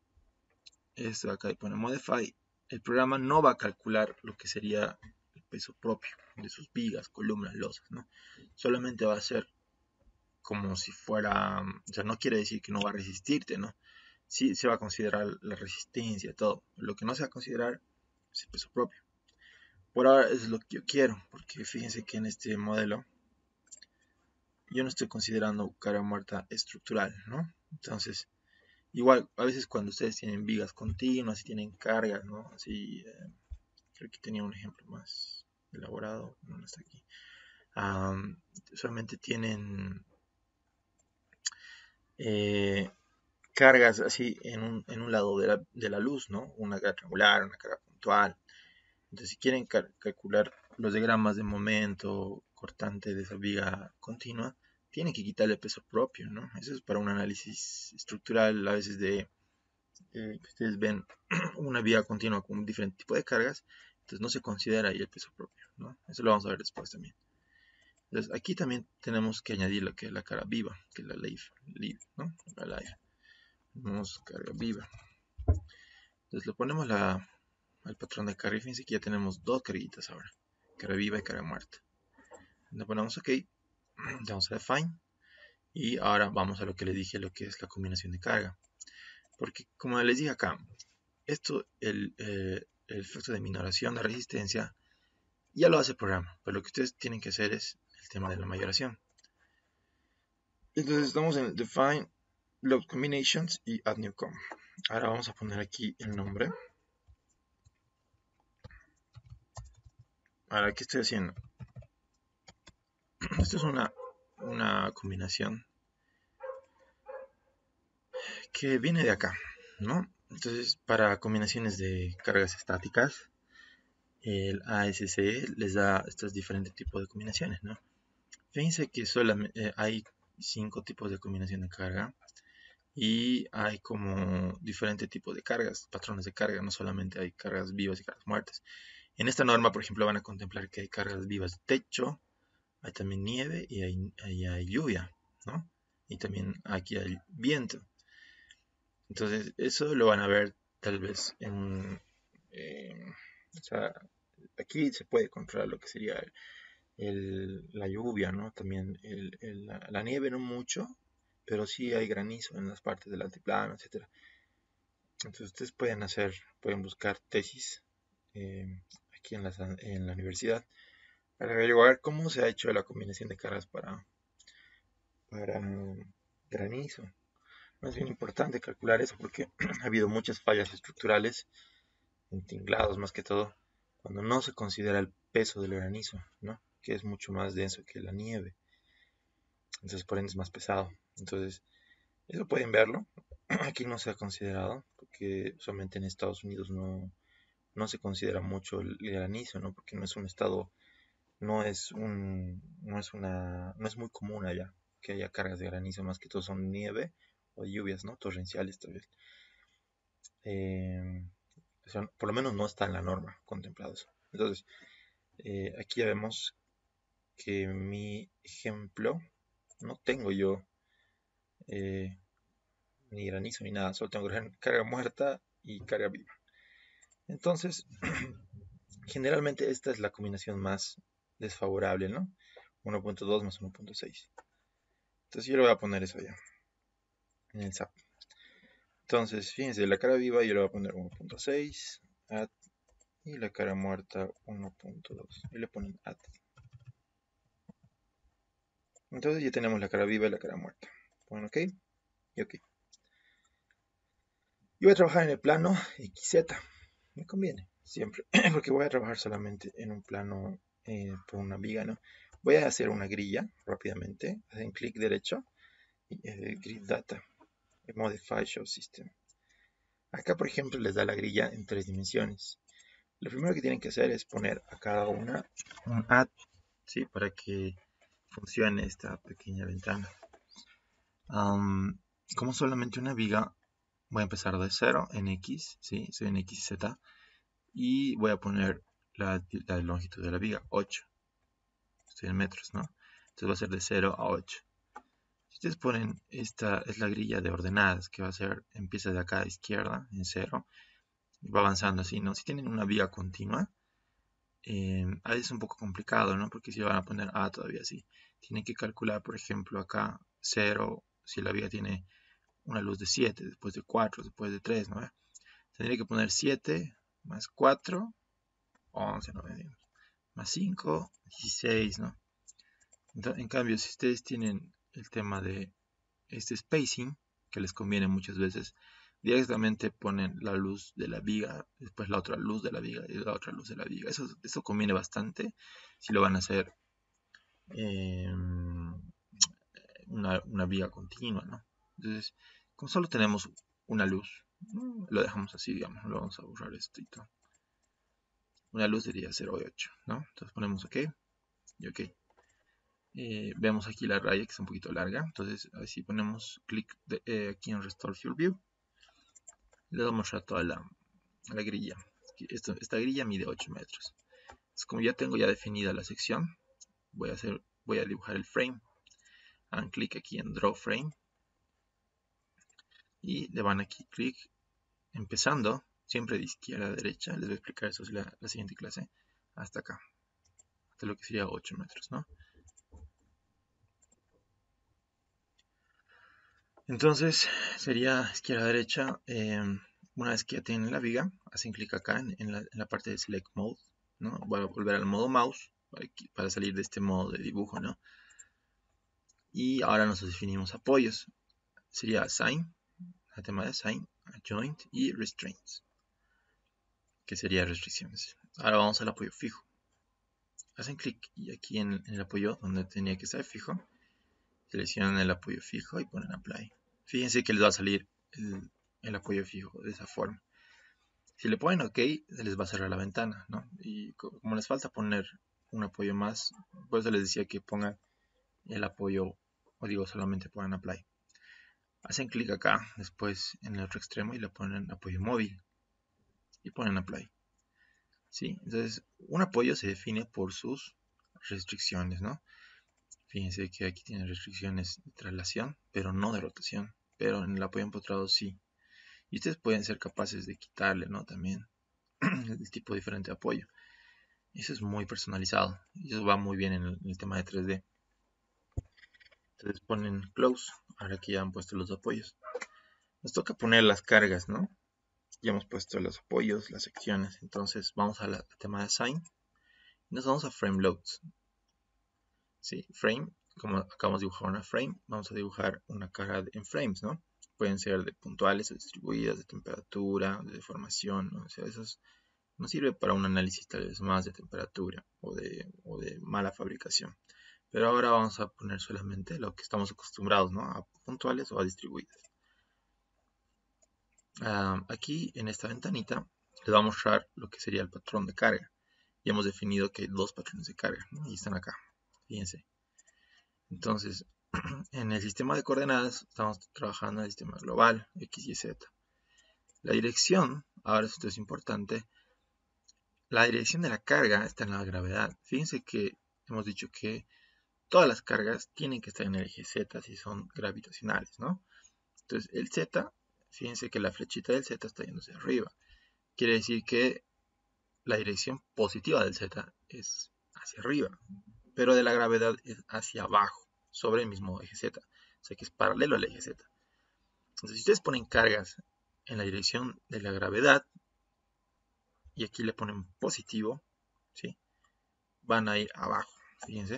esto acá y pone modify, el programa no va a calcular lo que sería el peso propio de sus vigas, columnas, losas, ¿no? Solamente va a hacer como si fuera, o sea, no quiere decir que no va a resistirte, ¿no? Sí se va a considerar la resistencia, todo. Lo que no se va a considerar es el peso propio. Por ahora es lo que yo quiero, porque fíjense que en este modelo yo no estoy considerando carga muerta estructural, ¿no? Entonces, igual, a veces cuando ustedes tienen vigas continuas y tienen cargas, ¿no? Así, creo que tenía un ejemplo más elaborado, no está aquí. Solamente tienen cargas así en un lado de la luz, ¿no? Una carga triangular, una carga puntual. Entonces, si quieren calcular los diagramas de momento cortante de esa viga continua, tienen que quitarle peso propio, ¿no? Eso es para un análisis estructural, a veces de que ustedes ven una viga continua con un diferente tipo de cargas, entonces no se considera ahí el peso propio, ¿no? Eso lo vamos a ver después también. Entonces, aquí también tenemos que añadir lo que es la carga viva, que es la live, ¿no? La live. Tenemos carga viva. Entonces, le ponemos al patrón de carga y fíjense que ya tenemos dos carguitas ahora, carga viva y carga muerta. Le ponemos OK, le damos a define y ahora vamos a lo que les dije, lo que es la combinación de carga. Porque como les dije acá, esto, el efecto de minoración de resistencia, ya lo hace el programa, pero lo que ustedes tienen que hacer es el tema de la mayoración. Entonces estamos en define load combinations y add new com. Ahora vamos a poner aquí el nombre. Ahora, ¿qué estoy haciendo? Esto es una combinación que viene de acá, ¿no? Entonces, para combinaciones de cargas estáticas, el ASCE les da estos diferentes tipos de combinaciones, ¿no? Fíjense que solamente hay 5 tipos de combinación de carga y hay como diferentes tipos de cargas, patrones de carga, no solamente hay cargas vivas y cargas muertas. En esta norma, por ejemplo, van a contemplar que hay cargas vivas de techo, hay también nieve y hay lluvia, ¿no? Y también aquí hay viento. Entonces, eso lo van a ver tal vez o sea, aquí se puede controlar lo que sería la lluvia, ¿no? También la nieve no mucho, pero sí hay granizo en las partes del altiplano, etcétera. Entonces ustedes pueden buscar tesis aquí en la universidad para averiguar cómo se ha hecho la combinación de cargas para granizo. No es bien importante calcular eso porque ha habido muchas fallas estructurales en tinglados más que todo cuando no se considera el peso del granizo, ¿no? Que es mucho más denso que la nieve. Entonces por ende es más pesado. Entonces, eso pueden verlo. Aquí no se ha considerado, porque usualmente en Estados Unidos no se considera mucho el granizo, ¿no? Porque no es un estado, no es muy común allá que haya cargas de granizo, más que todo son nieve o lluvias, ¿no? Torrenciales tal vez. O sea, por lo menos no está en la norma contemplado eso. Entonces, aquí ya vemos que mi ejemplo no tengo yo ni granizo ni nada, solo tengo carga muerta y carga viva. Entonces, generalmente esta es la combinación más desfavorable, ¿no? 1.2 más 1.6. Entonces yo le voy a poner eso ya en el SAP. Entonces, fíjense, la carga viva yo le voy a poner 1.6, add, y la carga muerta 1.2. Y le ponen add. Entonces ya tenemos la carga viva y la carga muerta. Ponen OK y OK. Yo voy a trabajar en el plano XZ. Me conviene siempre, porque voy a trabajar solamente en un plano por una viga, ¿no? Voy a hacer una grilla rápidamente. Hacen clic derecho y grid data, modify show system. Acá, por ejemplo, les da la grilla en 3 dimensiones. Lo primero que tienen que hacer es poner a cada una un add, ¿sí? Para que funcione esta pequeña ventana. Como solamente una viga, voy a empezar de 0 en X, ¿sí? Soy en XZ. Y voy a poner la longitud de la viga, 8. Estoy en metros, ¿no? Entonces va a ser de 0 a 8. Si ustedes ponen, esta es la grilla de ordenadas, que va a ser, empieza de acá a izquierda, en 0, y va avanzando así, ¿no? Si tienen una viga continua, ahí es un poco complicado, ¿no? Porque si van a poner A todavía así. Tienen que calcular, por ejemplo, acá 0 si la viga tiene una luz de 7, después de 4, después de 3, ¿no? Tendría que poner 7 más 4, 11, ¿no? Más 5, 16, ¿no? Entonces, en cambio, si ustedes tienen el tema de este spacing, que les conviene muchas veces, directamente ponen la luz de la viga, después la otra luz de la viga y la otra luz de la viga. Eso conviene bastante si lo van a hacer una viga continua, ¿no? Entonces, como solo tenemos una luz, lo dejamos así, digamos, lo vamos a borrar esto y todo. Una luz sería 0 y 8, ¿no? Entonces ponemos OK y OK. Vemos aquí la raya que es un poquito larga, entonces así ponemos clic aquí en Restore Fuel View. Le vamos a mostrar toda la grilla. Esta grilla mide 8 metros. Entonces, como ya tengo definida la sección, voy a dibujar el frame. Hagan clic aquí en Draw Frame y le van aquí clic empezando siempre de izquierda a derecha. Les voy a explicar eso en la siguiente clase. Hasta acá, hasta lo que sería 8 metros, ¿no? Entonces sería izquierda a derecha. Una vez que ya tienen la viga, hacen clic acá en la parte de Select Mode, ¿no? Voy a volver al modo mouse para salir de este modo de dibujo, ¿no? Y ahora nos definimos apoyos. Sería Assign, el tema de Assign, Joint y Restraints, que sería restricciones. Ahora vamos al apoyo fijo. Hacen clic aquí en el apoyo donde tenía que estar fijo. Seleccionan el apoyo fijo y ponen Apply. Fíjense que les va a salir el apoyo fijo de esa forma. Si le ponen OK, se les va a cerrar la ventana, ¿no? Y como les falta poner un apoyo más, por eso les decía que pongan el apoyo, o digo, solamente pongan Apply. Hacen clic acá, después en el otro extremo y le ponen apoyo móvil y ponen Apply. ¿Sí? Entonces, un apoyo se define por sus restricciones, ¿no? Fíjense que aquí tiene restricciones de traslación, pero no de rotación. Pero en el apoyo empotrado sí. Y ustedes pueden ser capaces de quitarle, ¿no? También el tipo diferente de apoyo. Eso es muy personalizado. Y eso va muy bien en el tema de 3D. Entonces ponen close. Ahora que ya han puesto los apoyos. Nos toca poner las cargas, ¿no? Ya hemos puesto los apoyos, las secciones. Entonces vamos al tema de assign. Y nos vamos a frame loads. Sí, frame. Como acabamos de dibujar una frame, vamos a dibujar una carga en frames, ¿no? Pueden ser de puntuales o distribuidas, de temperatura, de deformación, ¿no? O sea, esos nos sirve para un análisis tal vez más de temperatura o de mala fabricación. Pero ahora vamos a poner solamente lo que estamos acostumbrados, ¿no? A puntuales o a distribuidas. Aquí en esta ventanita les va a mostrar lo que sería el patrón de carga. Ya hemos definido que hay dos patrones de carga, ¿no? Y están acá. Fíjense. Entonces, en el sistema de coordenadas estamos trabajando en el sistema global, X y Z. La dirección, ahora esto es importante, la dirección de la carga está en la gravedad. Fíjense que hemos dicho que todas las cargas tienen que estar en el eje Z si son gravitacionales, ¿no? Entonces, el Z, fíjense que la flechita del Z está yendo hacia arriba. Quiere decir que la dirección positiva del Z es hacia arriba, pero de la gravedad es hacia abajo, sobre el mismo eje Z. O sea que es paralelo al eje Z. Entonces, si ustedes ponen cargas en la dirección de la gravedad, y aquí le ponen positivo, ¿sí? Van a ir abajo, fíjense.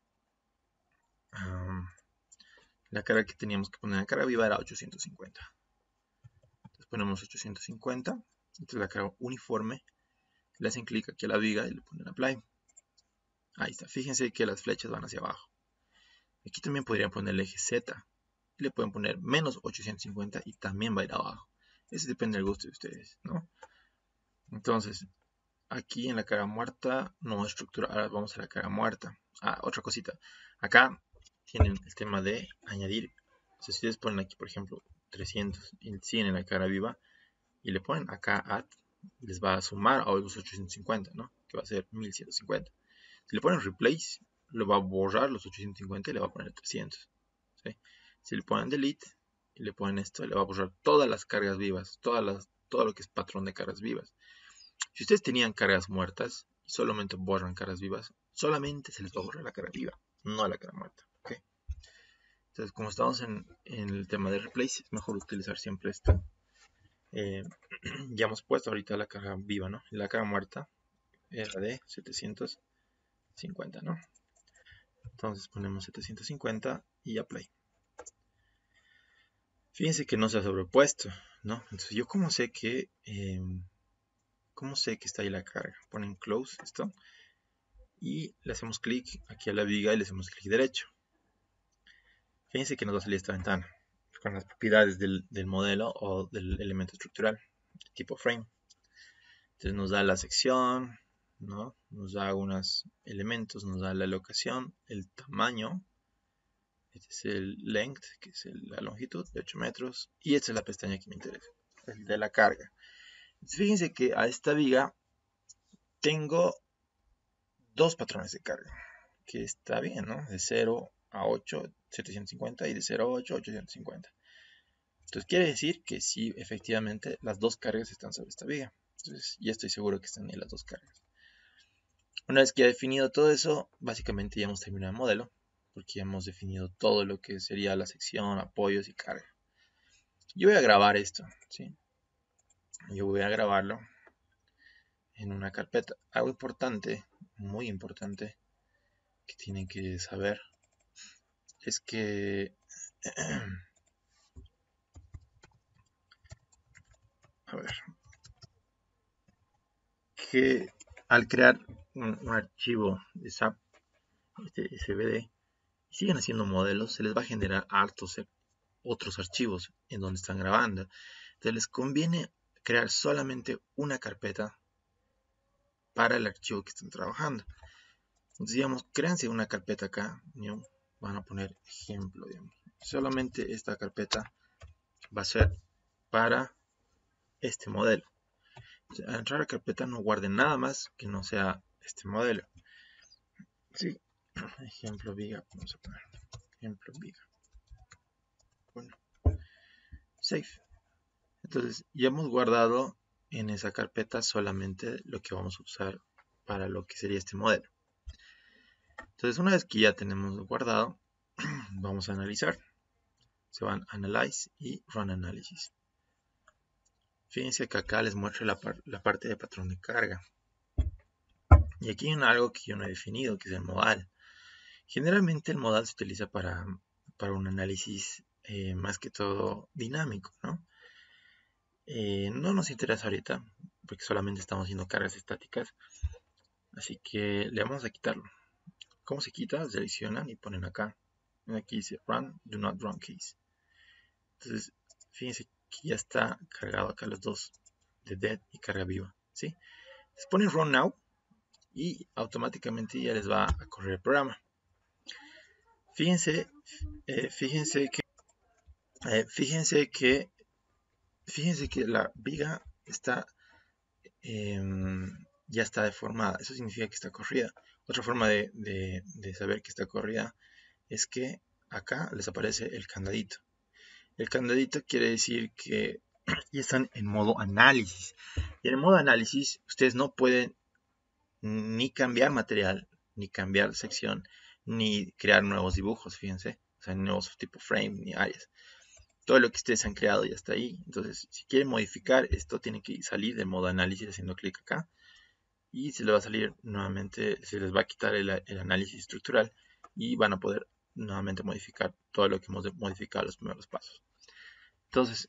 La carga que teníamos que poner en la carga viva era 850. Entonces ponemos 850. Entonces la carga uniforme. Le hacen clic aquí a la viga y le ponen Apply. Ahí está. Fíjense que las flechas van hacia abajo. Aquí también podrían poner el eje Z. Y le pueden poner menos 850 y también va a ir abajo. Eso depende del gusto de ustedes, ¿no? Entonces, aquí en la cara muerta no estructura. Ahora vamos a la cara muerta. Otra cosita. Acá tienen el tema de añadir. O sea, si ustedes ponen aquí, por ejemplo, 300 y siguen en la cara viva y le ponen acá add, les va a sumar a los 850, ¿no? Que va a ser 1150. Si le ponen replace, lo va a borrar los 850 y le va a poner 300. ¿Sí? Si le ponen delete y le ponen esto, le va a borrar todas las cargas vivas, todo lo que es patrón de cargas vivas. Si ustedes tenían cargas muertas y solamente borran cargas vivas, solamente se les va a borrar la carga viva, no la carga muerta. ¿Okay? Entonces, como estamos en el tema de replace, es mejor utilizar siempre esto. Ya hemos puesto ahorita la carga viva, ¿no? La carga muerta era de 750, ¿no? Entonces ponemos 750 y apply. Fíjense que no se ha sobrepuesto, ¿no? Entonces, ¿yo cómo sé que está ahí la carga? Ponen close esto y le hacemos clic aquí a la viga y le hacemos clic derecho. Fíjense que nos va a salir esta ventana con las propiedades del modelo o del elemento estructural, tipo frame. Entonces nos da la sección, ¿no? Nos da algunos elementos, nos da la locación, el tamaño. Este es el length, que es la longitud de 8 metros. Y esta es la pestaña que me interesa, el de la carga. Entonces, fíjense que a esta viga tengo dos patrones de carga, que está bien, ¿no? De 0 a 8, 750 y de 0 a 8, 850. Entonces quiere decir que sí, efectivamente, las dos cargas están sobre esta viga. Entonces ya estoy seguro que están ahí las dos cargas. Una vez que ya he definido todo eso, básicamente ya hemos terminado el modelo, porque ya hemos definido todo lo que sería la sección, apoyos y carga. Yo voy a grabar esto, ¿sí? Yo voy a grabarlo en una carpeta. Algo importante, muy importante, que tienen que saber, es que a ver, que al crear un archivo de SAP, este SVD, y siguen haciendo modelos, se les va a generar hartos otros archivos en donde están grabando. Entonces les conviene crear solamente una carpeta para el archivo que están trabajando. Entonces, digamos, créanse una carpeta acá, ¿no? Van a poner ejemplo, digamos. Solamente esta carpeta va a ser para este modelo. Entonces, al entrar a la carpeta no guarden nada más que no sea este modelo. Sí, ejemplo viga, vamos a poner ejemplo viga. Bueno, save. Entonces, ya hemos guardado en esa carpeta solamente lo que vamos a usar para lo que sería este modelo. Entonces, una vez que ya tenemos guardado, vamos a analizar. Se van a Analyze y Run Analysis. Fíjense que acá les muestro la parte de patrón de carga. Y aquí hay algo que yo no he definido, que es el modal. Generalmente el modal se utiliza para un análisis más que todo dinámico, ¿no? No nos interesa ahorita, porque solamente estamos haciendo cargas estáticas. Así que le vamos a quitarlo. ¿Cómo se quita? Seleccionan y ponen acá. Aquí dice Run, Do Not Run Case. Entonces, fíjense que ya está cargado acá los dos de dead y carga viva, ¿sí? Les ponen Run Now y automáticamente ya les va a correr el programa. Fíjense que la viga está ya está deformada. Eso significa que está corrida. Otra forma de saber que está corrida es que acá les aparece el candadito. El candadito quiere decir que ya están en modo análisis. Y en el modo análisis ustedes no pueden ni cambiar material, ni cambiar sección, ni crear nuevos dibujos, fíjense. O sea, nuevos tipo frame, ni áreas. Todo lo que ustedes han creado ya está ahí. Entonces, si quieren modificar esto, tienen que salir de modo análisis haciendo clic acá. Y se les va a salir nuevamente, se les va a quitar el análisis estructural y van a poder nuevamente modificar todo lo que hemos modificado en los primeros pasos. Entonces,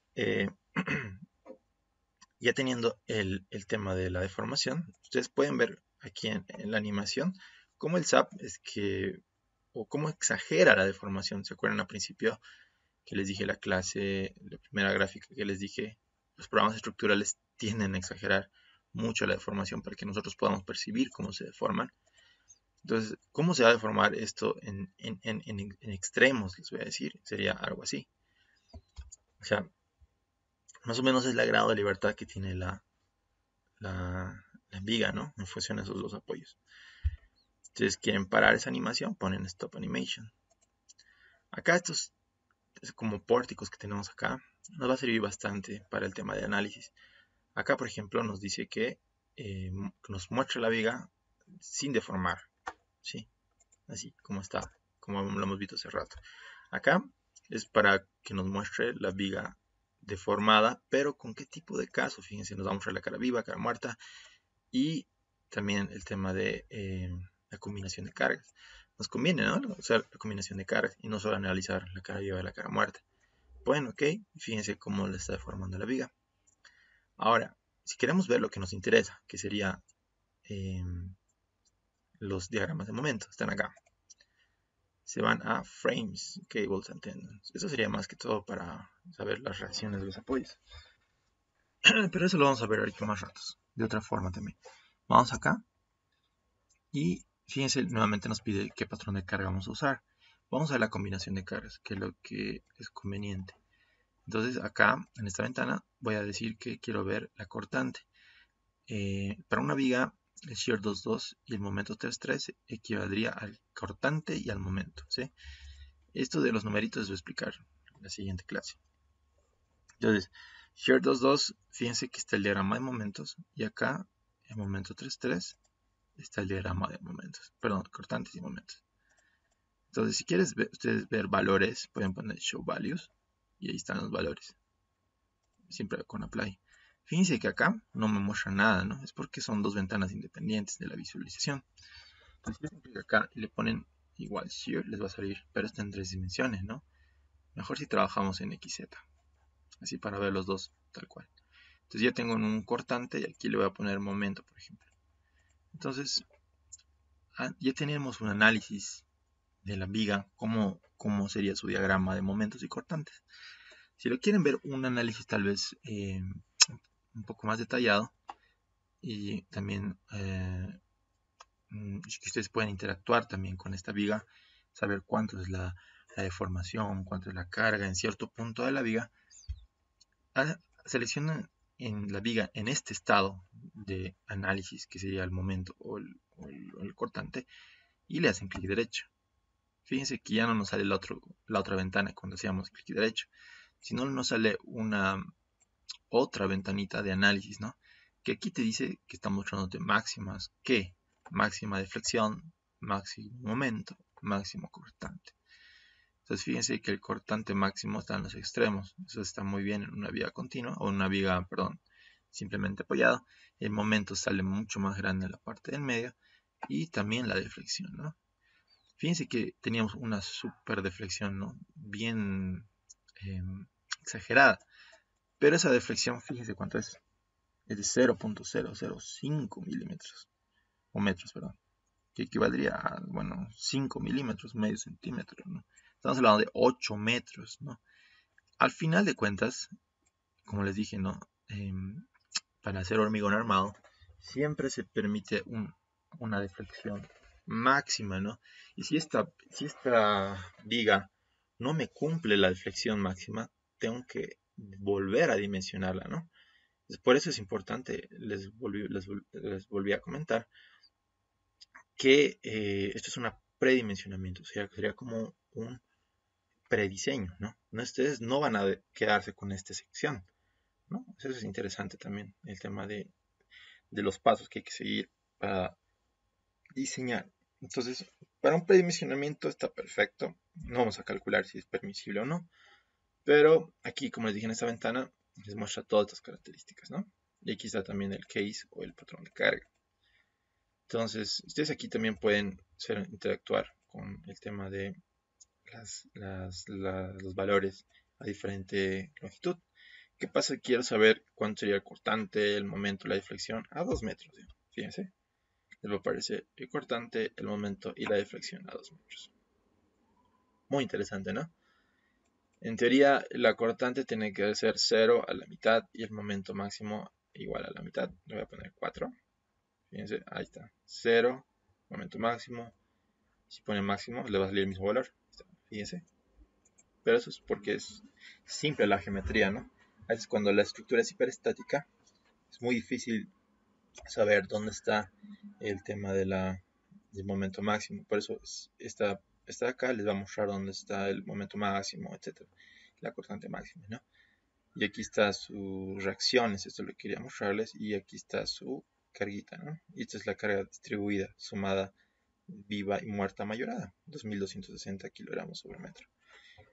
ya teniendo el tema de la deformación, ustedes pueden ver aquí en la animación cómo el SAP o cómo exagera la deformación. ¿Se acuerdan al principio que les dije la primera gráfica que les dije? Los programas estructurales tienden a exagerar mucho la deformación para que nosotros podamos percibir cómo se deforman. Entonces, ¿cómo se va a deformar esto en extremos? Les voy a decir, sería algo así. O sea, más o menos es el grado de libertad que tiene la viga, ¿no? En función de esos dos apoyos. Entonces, quieren parar esa animación, ponen Stop Animation. Acá estos como pórticos que tenemos acá nos va a servir bastante para el tema de análisis. Acá, por ejemplo, nos dice que nos muestra la viga sin deformar, ¿sí? Así como está, como lo hemos visto hace rato. Acá es para que nos muestre la viga deformada, pero con qué tipo de caso. Fíjense, nos va a mostrar la cara viva, cara muerta y también el tema de la combinación de cargas. Nos conviene, ¿no? Usar la combinación de cargas y no solo analizar la cara viva y la cara muerta. Bueno, ok, fíjense cómo le está deformando la viga. Ahora, si queremos ver lo que nos interesa, que sería los diagramas de momento, están acá. Se van a Frames, Cables and Tendons. Eso sería más que todo para saber las reacciones de los apoyos. Pero eso lo vamos a ver ahorita más ratos, de otra forma también. Vamos acá y fíjense, nuevamente nos pide qué patrón de carga vamos a usar. Vamos a ver la combinación de cargas, que es lo que es conveniente. Entonces acá, en esta ventana, voy a decir que quiero ver la cortante. Para una viga, el shear 2.2 y el momento 3.3 equivaldría al cortante y al momento, ¿sí? Esto de los numeritos les voy a explicar en la siguiente clase. Entonces, shear 2.2, fíjense que está el diagrama de momentos y acá, en momento 3.3, está el diagrama de momentos, perdón, cortantes y momentos. Entonces, si quieren ustedes ver valores, pueden poner show values y ahí están los valores. Siempre con apply. Fíjense que acá no me muestra nada, ¿no? Es porque son dos ventanas independientes de la visualización. Entonces, si le acá y le ponen igual shear, les va a salir, pero está en 3 dimensiones, ¿no? Mejor si trabajamos en XZ, así para ver los dos tal cual. Entonces ya tengo un cortante y aquí le voy a poner momento, por ejemplo. Entonces, ya tenemos un análisis de la viga, cómo sería su diagrama de momentos y cortantes. Si lo quieren ver un análisis tal vez un poco más detallado y también que ustedes pueden interactuar también con esta viga, saber cuánto es la deformación, cuánto es la carga en cierto punto de la viga, seleccionan en la viga en este estado de análisis, que sería el momento o el cortante, y le hacen clic derecho. Fíjense que ya no nos sale la otra ventana cuando hacíamos clic derecho, sino nos sale una otra ventanita de análisis, ¿no? Que aquí te dice que está mostrándote máximas, que máxima de flexión, máximo momento, máximo cortante. Entonces fíjense que el cortante máximo está en los extremos. Eso está muy bien en una viga continua o en una viga, perdón, simplemente apoyado. El momento sale mucho más grande en la parte del medio y también la deflexión, ¿no? Fíjense que teníamos una super deflexión, ¿no? Bien exagerada. Pero esa deflexión, fíjense cuánto es. Es de 0.005 milímetros. O metros, perdón. Que equivaldría a, bueno, 5 milímetros, medio centímetro, ¿no? Estamos hablando de 8 metros, ¿no? Al final de cuentas, como les dije, ¿no? Para hacer hormigón armado, siempre se permite una deflexión máxima, ¿no? Y si esta viga no me cumple la deflexión máxima, tengo que volver a dimensionarla, ¿no? Por eso es importante, les volví a comentar, que esto es un predimensionamiento, o sea, sería como un prediseño, ¿no? Ustedes no van a quedarse con esta sección, ¿no? Eso es interesante también, el tema de los pasos que hay que seguir para diseñar. Entonces, para un predimensionamiento está perfecto. No vamos a calcular si es permisible o no, pero aquí, como les dije en esta ventana, les muestra todas estas características, ¿no? Y aquí está también el case o el patrón de carga. Entonces, ustedes aquí también pueden interactuar con el tema de los valores a diferente longitud. ¿Qué pasa? Quiero saber cuánto sería el cortante, el momento, la deflexión a 2 metros. Fíjense, les va a aparecer el cortante, el momento y la deflexión a 2 metros. Muy interesante, ¿no? En teoría, la cortante tiene que ser 0 a la mitad y el momento máximo igual a la mitad. Le voy a poner 4. Fíjense, ahí está. 0, momento máximo. Si pone máximo, le va a salir el mismo valor. Fíjense. Pero eso es porque es simple la geometría, ¿no? A veces cuando la estructura es hiperestática, es muy difícil saber dónde está el tema del momento máximo. Por eso esta acá les va a mostrar dónde está el momento máximo, etc. La cortante máxima, ¿no? Y aquí está sus reacciones, esto lo quería mostrarles, y aquí está su carguita, ¿no? Y esta es la carga distribuida, sumada, viva y muerta mayorada, 2260 kilogramos sobre metro.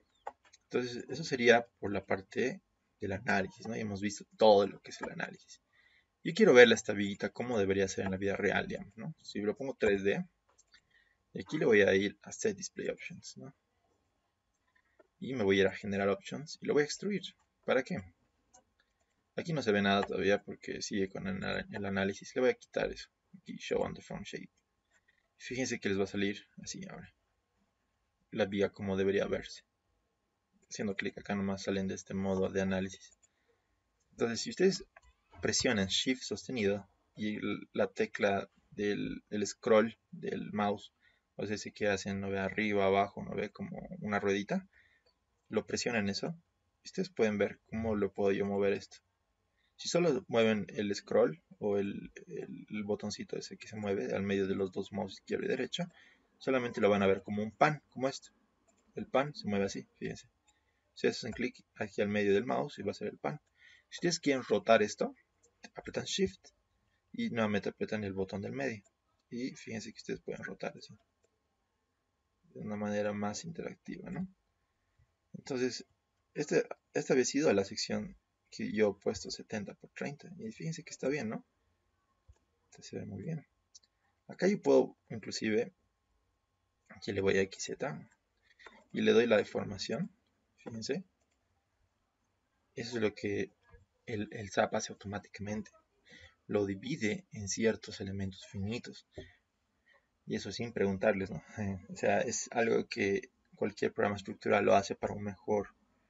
Entonces, eso sería por la parte del análisis, ¿no? Y hemos visto todo lo que es el análisis. Yo quiero ver la estabilidad como debería ser en la vida real, digamos, ¿no? Si lo pongo 3D, y aquí le voy a ir a Set Display Options, ¿no? Y me voy a ir a General Options y lo voy a extruir. ¿Para qué? Aquí no se ve nada todavía porque sigue con el análisis. Le voy a quitar eso. Aquí, Show on the Front Shape. Fíjense que les va a salir así ahora. La vía como debería verse. Haciendo clic acá nomás salen de este modo de análisis. Entonces, si ustedes presionan Shift sostenido y la tecla del scroll del mouse, o sea, ese que hacen, no ve arriba, abajo, no ve como una ruedita, lo presionan eso, ustedes pueden ver cómo lo puedo yo mover esto. Si solo mueven el scroll o el botoncito ese que se mueve al medio de los dos mouse izquierdo y derecho, solamente lo van a ver como un pan, como esto. El pan se mueve así, fíjense. Si hacen clic aquí al medio del mouse y va a ser el pan. Si ustedes quieren rotar esto, apretan Shift y nuevamente apretan el botón del medio. Y fíjense que ustedes pueden rotar así. De una manera más interactiva, ¿no? Entonces, esta había sido la sección que yo he puesto 70 por 30. Y fíjense que está bien, ¿no? Este se ve muy bien. Acá yo puedo, inclusive, aquí le voy a XZ y le doy la deformación. Fíjense. Eso es lo que el SAP hace automáticamente. Lo divide en ciertos elementos finitos. Y eso sin preguntarles, ¿no? O sea, es algo que cualquier programa estructural lo hace para un mejor...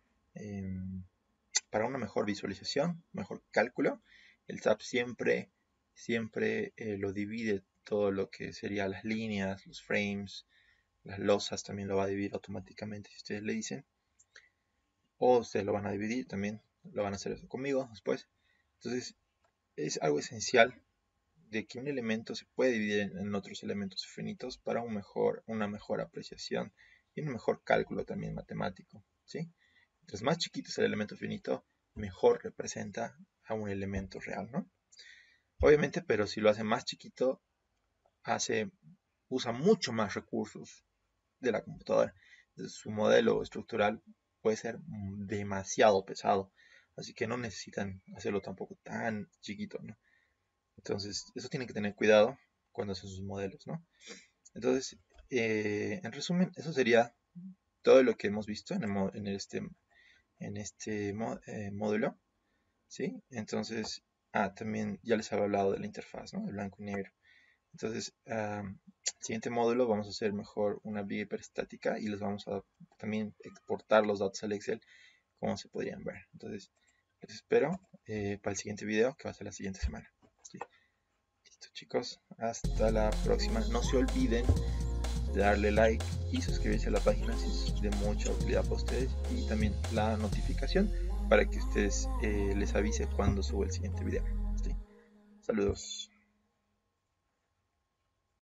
para una mejor visualización, mejor cálculo. El SAP siempre lo divide todo lo que sería las líneas, los frames, las losas también lo va a dividir automáticamente si ustedes le dicen. O ustedes lo van a dividir también, lo van a hacer eso conmigo después. Entonces es algo esencial de que un elemento se puede dividir en otros elementos finitos para una mejor apreciación y un mejor cálculo también matemático, ¿sí? Mientras más chiquito es el elemento finito, mejor representa a un elemento real, ¿no? Obviamente, pero si lo hace más chiquito, usa mucho más recursos de la computadora. Entonces, su modelo estructural puede ser demasiado pesado, así que no necesitan hacerlo tampoco tan chiquito, ¿no? Entonces, eso tiene que tener cuidado cuando hacen sus modelos, ¿no? Entonces, en resumen, eso sería todo lo que hemos visto en este módulo, ¿sí? Entonces, también ya les había hablado de la interfaz, ¿no? De blanco y negro. Entonces, siguiente módulo vamos a hacer mejor una viga hiperestática y les vamos a también exportar los datos al Excel como se podrían ver. Entonces, les espero para el siguiente video que va a ser la siguiente semana. ¿Sí? Listo, chicos, hasta la próxima. No se olviden de darle like y suscribirse a la página si es de mucha utilidad para ustedes, y también la notificación para que ustedes les avise cuando suba el siguiente video. ¿Sí? Saludos.